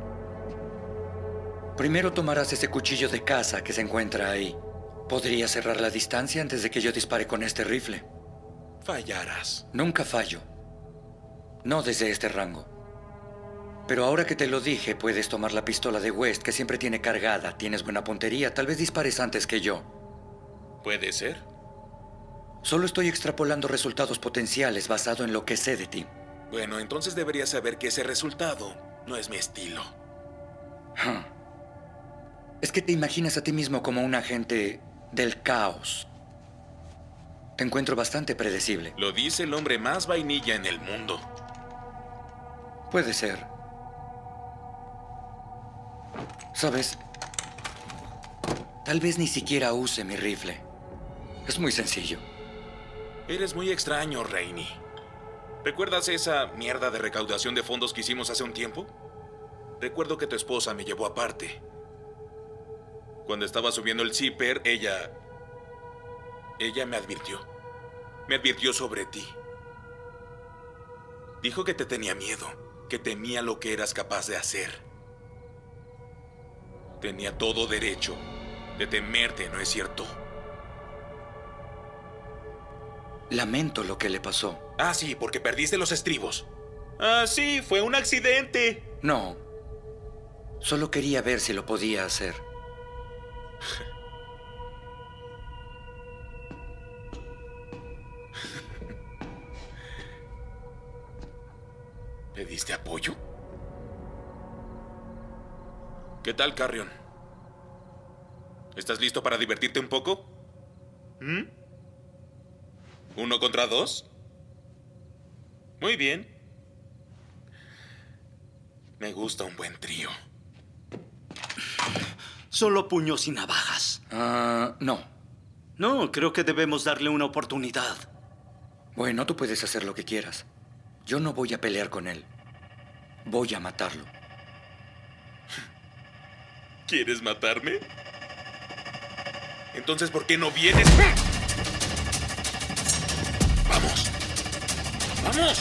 Primero tomarás ese cuchillo de caza que se encuentra ahí. ¿Podría cerrar la distancia antes de que yo dispare con este rifle? Fallarás. Nunca fallo. No desde este rango. Pero ahora que te lo dije, puedes tomar la pistola de West, que siempre tiene cargada. Tienes buena puntería. Tal vez dispares antes que yo. ¿Puede ser? Solo estoy extrapolando resultados potenciales basado en lo que sé de ti. Bueno, entonces deberías saber que ese resultado no es mi estilo. Huh. Es que te imaginas a ti mismo como un agente del caos. Te encuentro bastante predecible. Lo dice el hombre más vainilla en el mundo. Puede ser. ¿Sabes? Tal vez ni siquiera use mi rifle. Es muy sencillo. Eres muy extraño, Rainey. ¿Recuerdas esa mierda de recaudación de fondos que hicimos hace un tiempo? Recuerdo que tu esposa me llevó aparte. Cuando estaba subiendo el zipper, ella... Ella me advirtió. Me advirtió sobre ti. Dijo que te tenía miedo, que temía lo que eras capaz de hacer. Tenía todo derecho de temerte, ¿no es cierto? Lamento lo que le pasó. Ah, sí, porque perdiste los estribos. Ah, sí, fue un accidente. No. Solo quería ver si lo podía hacer. ¿Pediste apoyo? ¿Qué tal, Carrion? ¿Estás listo para divertirte un poco? ¿Mm? ¿Uno contra dos? Muy bien. Me gusta un buen trío. Solo puños y navajas. Ah, no. No, creo que debemos darle una oportunidad. Bueno, tú puedes hacer lo que quieras. Yo no voy a pelear con él. Voy a matarlo. ¿Quieres matarme? Entonces, ¿por qué no vienes? ¡Vamos! ¡Vamos!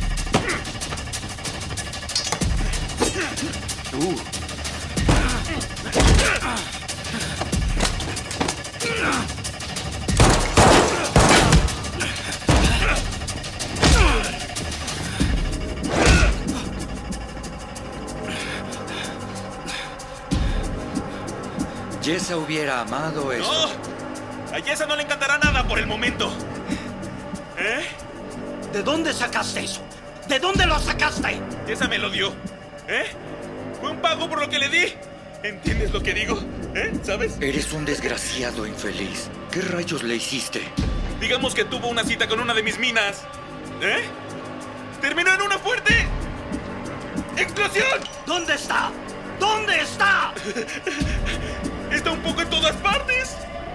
Uh. Jessa hubiera amado esto. ¡No! A Jessa no le encantará nada por el momento. ¿Eh? ¿De dónde sacaste eso? ¿De dónde lo sacaste? Jessa me lo dio. ¿Eh? Fue un pago por lo que le di. ¿Entiendes lo que digo? ¿Eh? ¿Sabes? Eres un desgraciado infeliz. ¿Qué rayos le hiciste? Digamos que tuvo una cita con una de mis minas. ¿Eh? ¡Terminó en una fuerte explosión! ¿Dónde está? ¿Dónde está? Está un poco en todas partes.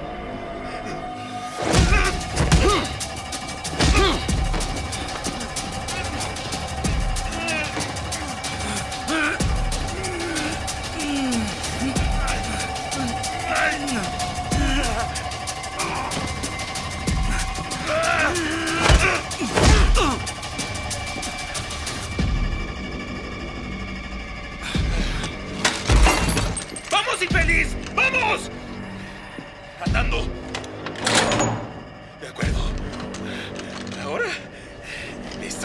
¡Vamos, infeliz! ¡Vamos! ¡Andando! De acuerdo. Ahora... Listo.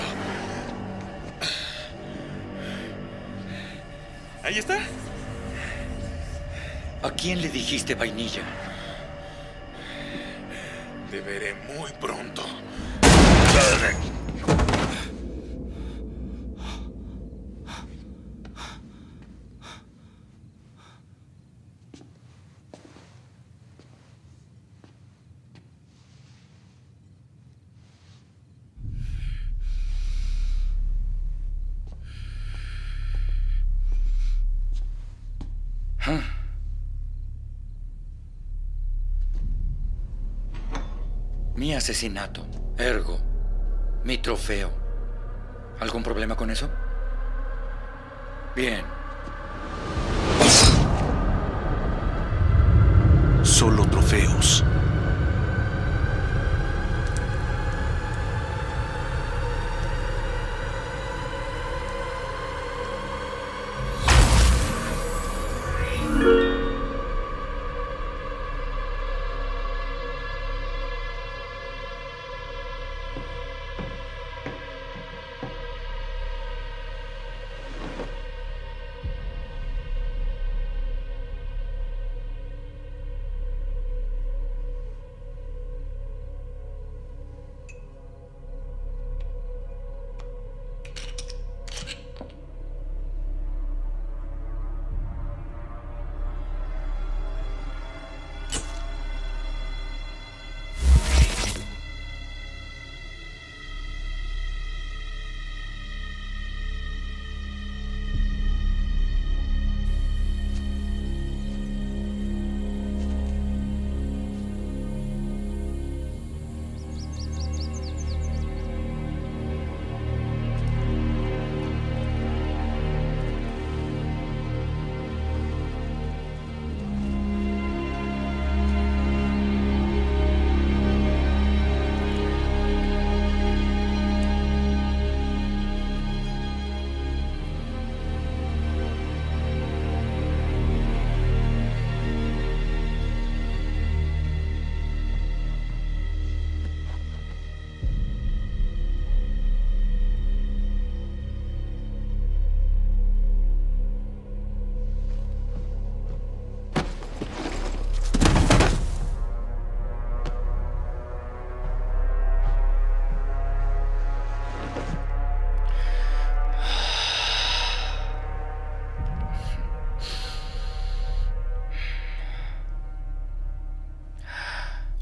Ahí está. ¿A quién le dijiste vainilla? Te veré muy pronto. Mi asesinato, ergo, mi trofeo. ¿Algún problema con eso? Bien. Solo trofeos.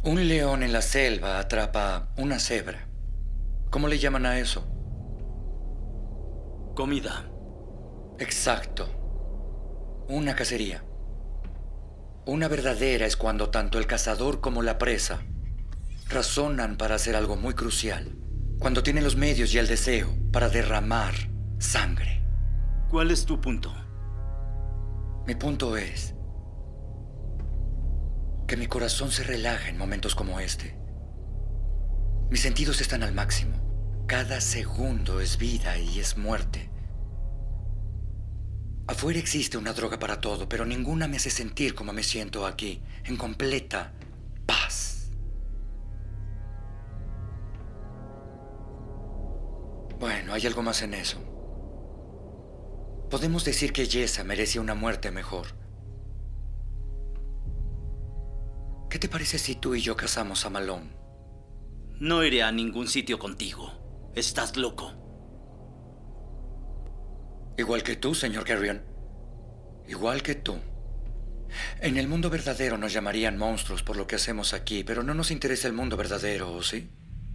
Un león en la selva atrapa una cebra. ¿Cómo le llaman a eso? Comida. Exacto. Una cacería. Una verdadera es cuando tanto el cazador como la presa razonan para hacer algo muy crucial. Cuando tienen los medios y el deseo para derramar sangre. ¿Cuál es tu punto? Mi punto es que mi corazón se relaja en momentos como este. Mis sentidos están al máximo. Cada segundo es vida y es muerte. Afuera existe una droga para todo, pero ninguna me hace sentir como me siento aquí, en completa paz. Bueno, hay algo más en eso. Podemos decir que Yeza merece una muerte mejor. ¿Qué te parece si tú y yo cazamos a Malone? No iré a ningún sitio contigo. Estás loco. Igual que tú, señor Carrion. Igual que tú. En el mundo verdadero nos llamarían monstruos por lo que hacemos aquí, pero no nos interesa el mundo verdadero, ¿o sí?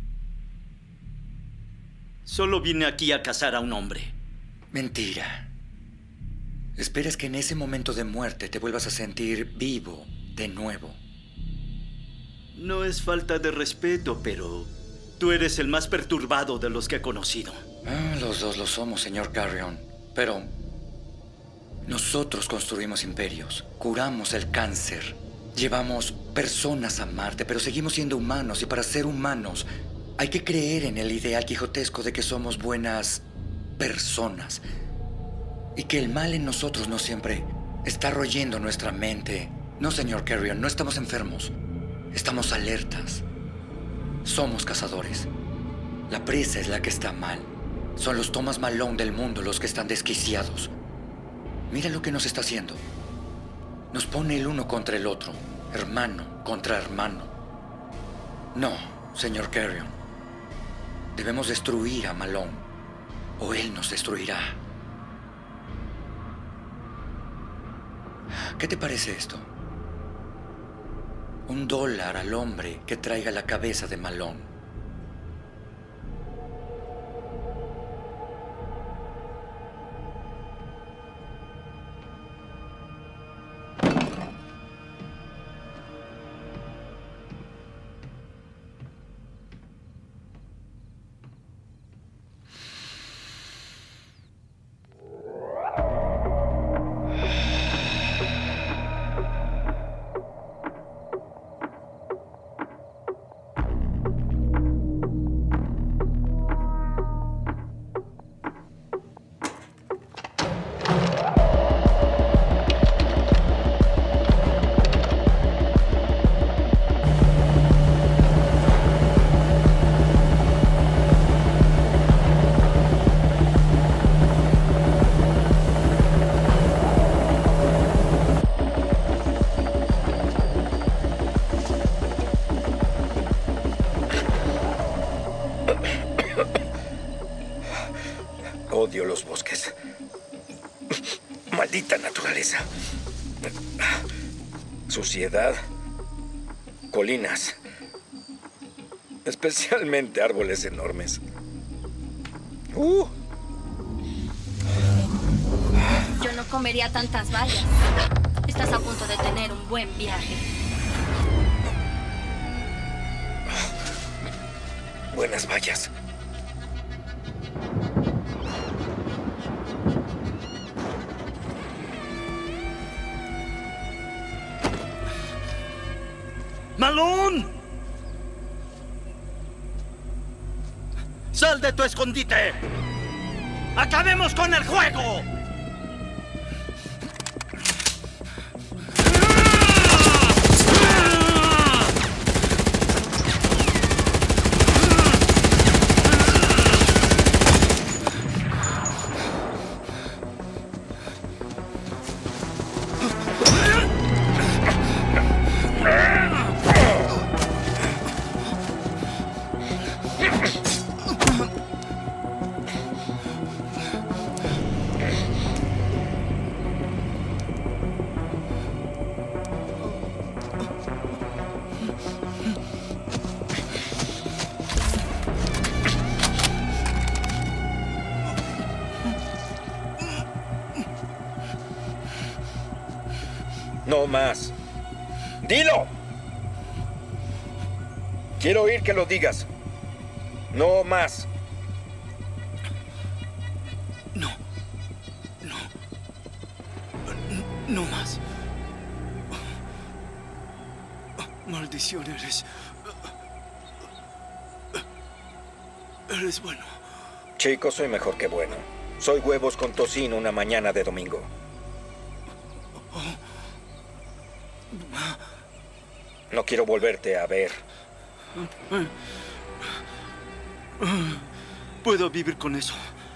Solo vine aquí a cazar a un hombre. Mentira. Esperas que en ese momento de muerte te vuelvas a sentir vivo de nuevo. No es falta de respeto, pero tú eres el más perturbado de los que he conocido. Ah, los dos lo somos, señor Carrion. Pero nosotros construimos imperios, curamos el cáncer, llevamos personas a Marte, pero seguimos siendo humanos y para ser humanos hay que creer en el ideal quijotesco de que somos buenas personas y que el mal en nosotros no siempre está royendo nuestra mente. No, señor Carrion, no estamos enfermos, estamos alertas. Somos cazadores. La presa es la que está mal. Son los Thomas Malone del mundo los que están desquiciados. Mira lo que nos está haciendo. Nos pone el uno contra el otro, hermano contra hermano. No, señor Carrion. Debemos destruir a Malone, o él nos destruirá. ¿Qué te parece esto? Un dólar al hombre que traiga la cabeza de Malone. Odio los bosques. Maldita naturaleza. Suciedad. Colinas. Especialmente árboles enormes. Uh. Yo no comería tantas bayas. Estás a punto de tener un buen viaje. Buenas bayas. ¡Malone! ¡Sal de tu escondite! ¡Acabemos con el juego! No más. ¡Dilo! Quiero oír que lo digas. No más. No. No. No más. Maldición, eres... Eres bueno. Chico, soy mejor que bueno. Soy huevos con tocino una mañana de domingo. No quiero volverte a ver. Puedo vivir con eso.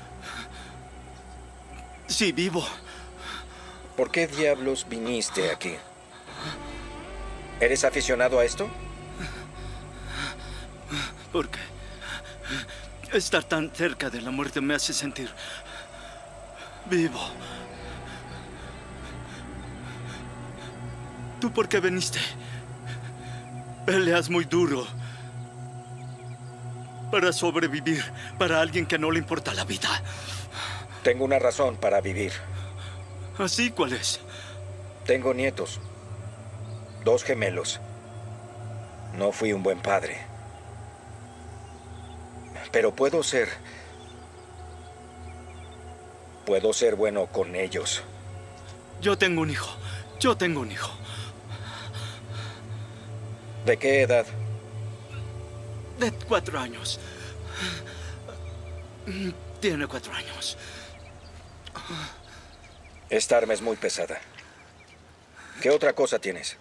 Sí, vivo. ¿Por qué diablos viniste aquí? ¿Eres aficionado a esto? Porque estar tan cerca de la muerte me hace sentir vivo. ¿Tú por qué viniste? Peleas muy duro para sobrevivir, para alguien que no le importa la vida. Tengo una razón para vivir. ¿Así? ¿Cuál es? Tengo nietos. Dos gemelos. No fui un buen padre. Pero puedo ser... Puedo ser bueno con ellos. Yo tengo un hijo. Yo tengo un hijo. ¿De qué edad? De cuatro años. Tiene cuatro años. Esta arma es muy pesada. ¿Qué otra cosa tienes?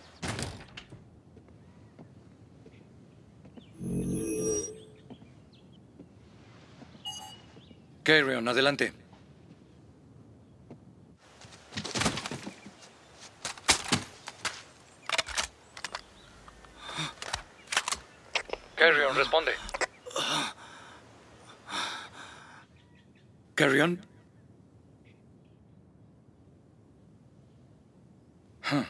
Carrion, adelante. Carrion, responde. Carrion. Huh.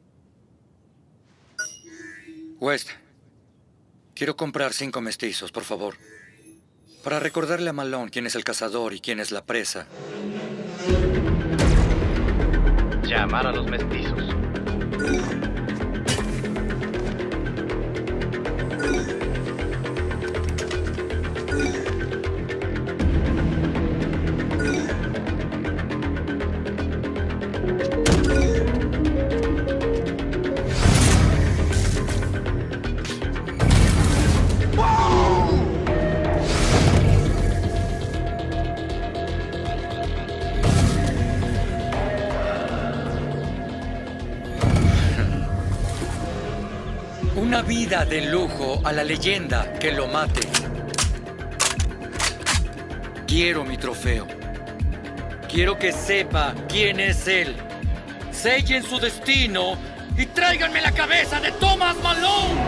West, quiero comprar cinco mestizos, por favor. Para recordarle a Malone quién es el cazador y quién es la presa. Llamar a los mestizos. Una vida de lujo a la leyenda que lo mate. Quiero mi trofeo. Quiero que sepa quién es él. Sellen su destino y tráiganme la cabeza de Thomas Malone.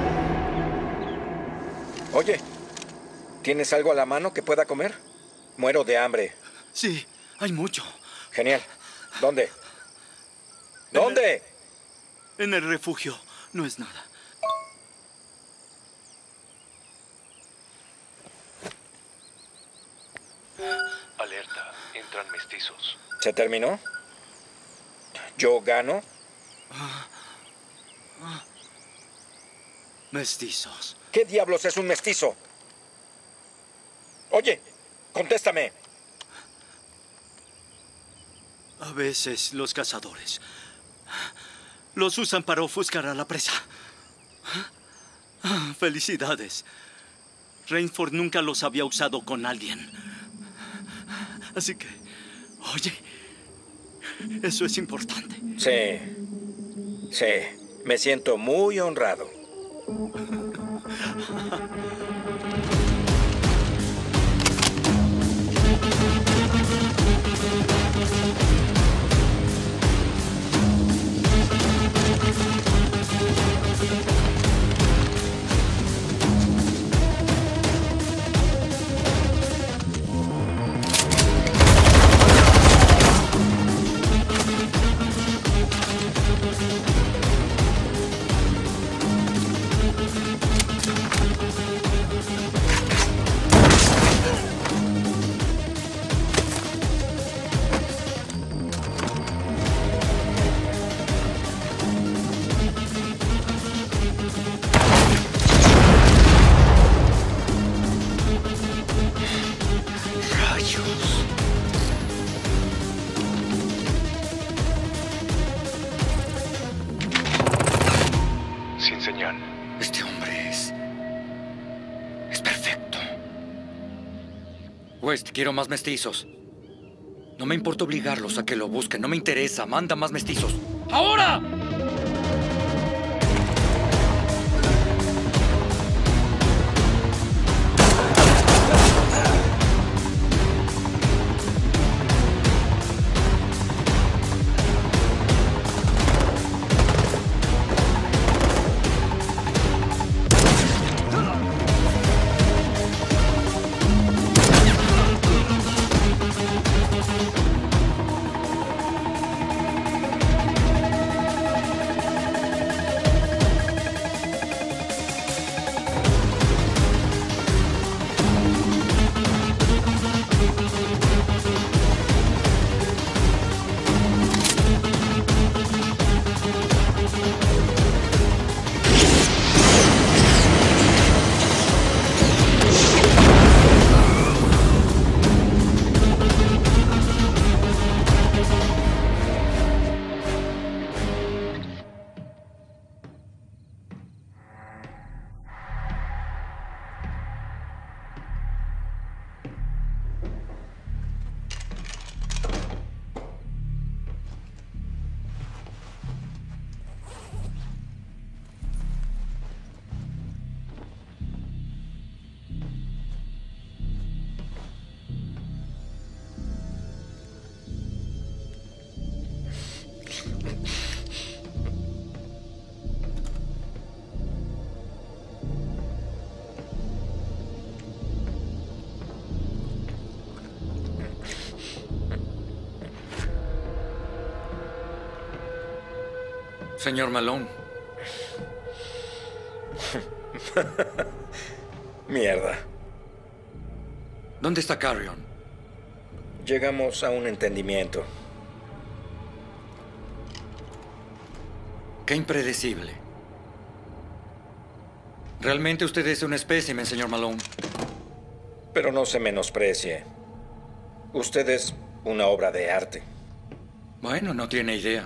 Oye, ¿tienes algo a la mano que pueda comer? Muero de hambre. Sí, hay mucho. Genial. ¿Dónde? ¿Dónde? En el refugio. No es nada. Alerta, entran mestizos. ¿Se terminó? ¿Yo gano? Mestizos. ¿Qué diablos es un mestizo? Oye, contéstame. A veces los cazadores los usan para ofuscar a la presa. Felicidades. Rainford nunca los había usado con alguien. Así que, oye, eso es importante. Sí, sí, me siento muy honrado. West, quiero más mestizos. No me importa obligarlos a que lo busquen. No me interesa. Manda más mestizos. ¡Ahora! Señor Malone. Mierda. ¿Dónde está Carrion? Llegamos a un entendimiento. Qué impredecible. Realmente usted es un espécimen, señor Malone. Pero no se menosprecie. Usted es una obra de arte. Bueno, no tiene idea.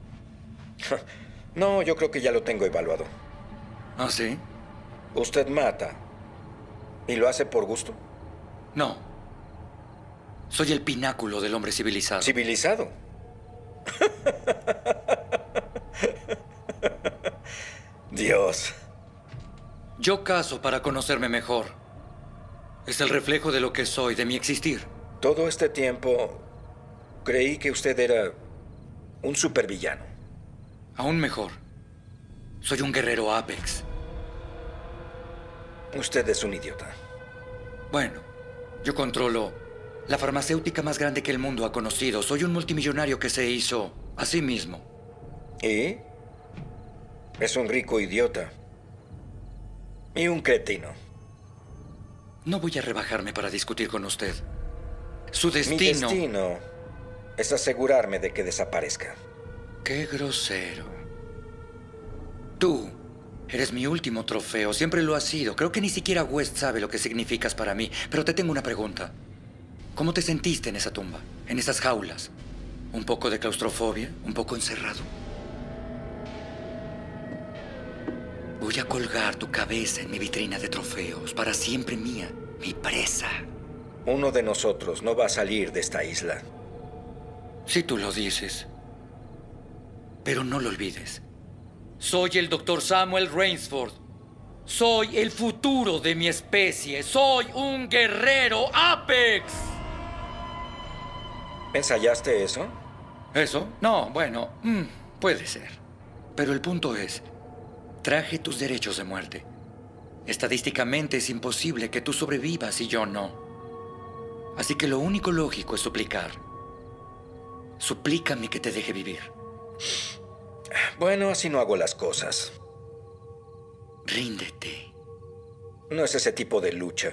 No, yo creo que ya lo tengo evaluado. ¿Ah, sí? Usted mata. ¿Y lo hace por gusto? No. Soy el pináculo del hombre civilizado. ¿Civilizado? Dios. Yo cazo para conocerme mejor. Es el reflejo de lo que soy, de mi existir. Todo este tiempo creí que usted era un supervillano. Aún mejor. Soy un guerrero Apex. Usted es un idiota. Bueno, yo controlo la farmacéutica más grande que el mundo ha conocido. Soy un multimillonario que se hizo a sí mismo. ¿Y? Es un rico idiota. Y un cretino. No voy a rebajarme para discutir con usted. Su destino... Mi destino es asegurarme de que desaparezca. Qué grosero. Tú eres mi último trofeo. Siempre lo has sido. Creo que ni siquiera West sabe lo que significas para mí. Pero te tengo una pregunta. ¿Cómo te sentiste en esa tumba? En esas jaulas. ¿Un poco de claustrofobia? ¿Un poco encerrado? Voy a colgar tu cabeza en mi vitrina de trofeos. Para siempre mía. Mi presa. Uno de nosotros no va a salir de esta isla. Si tú lo dices. Pero no lo olvides. Soy el doctor Samuel Rainsford. Soy el futuro de mi especie. Soy un guerrero Apex. ¿Ensayaste eso? ¿Eso? No, bueno, mm, puede ser. Pero el punto es, traje tus derechos de muerte. Estadísticamente es imposible que tú sobrevivas y yo no. Así que lo único lógico es suplicar. Suplícame que te deje vivir. Bueno, así no hago las cosas. Ríndete. No es ese tipo de lucha.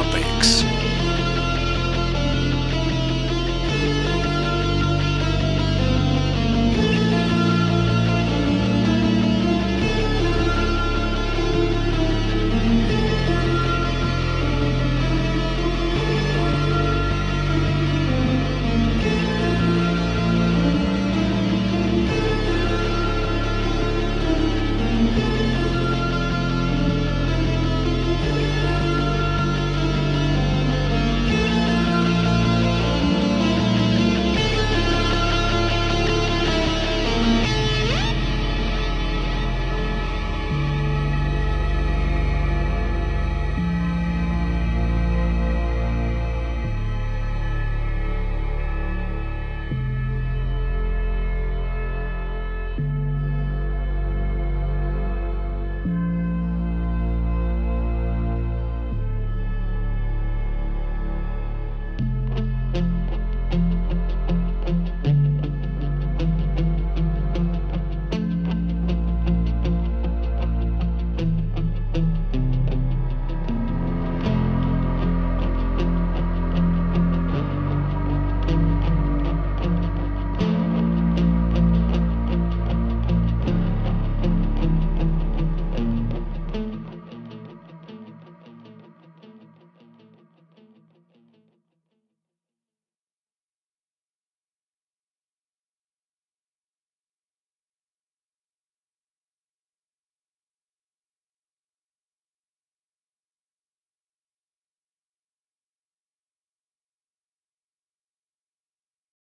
Apex.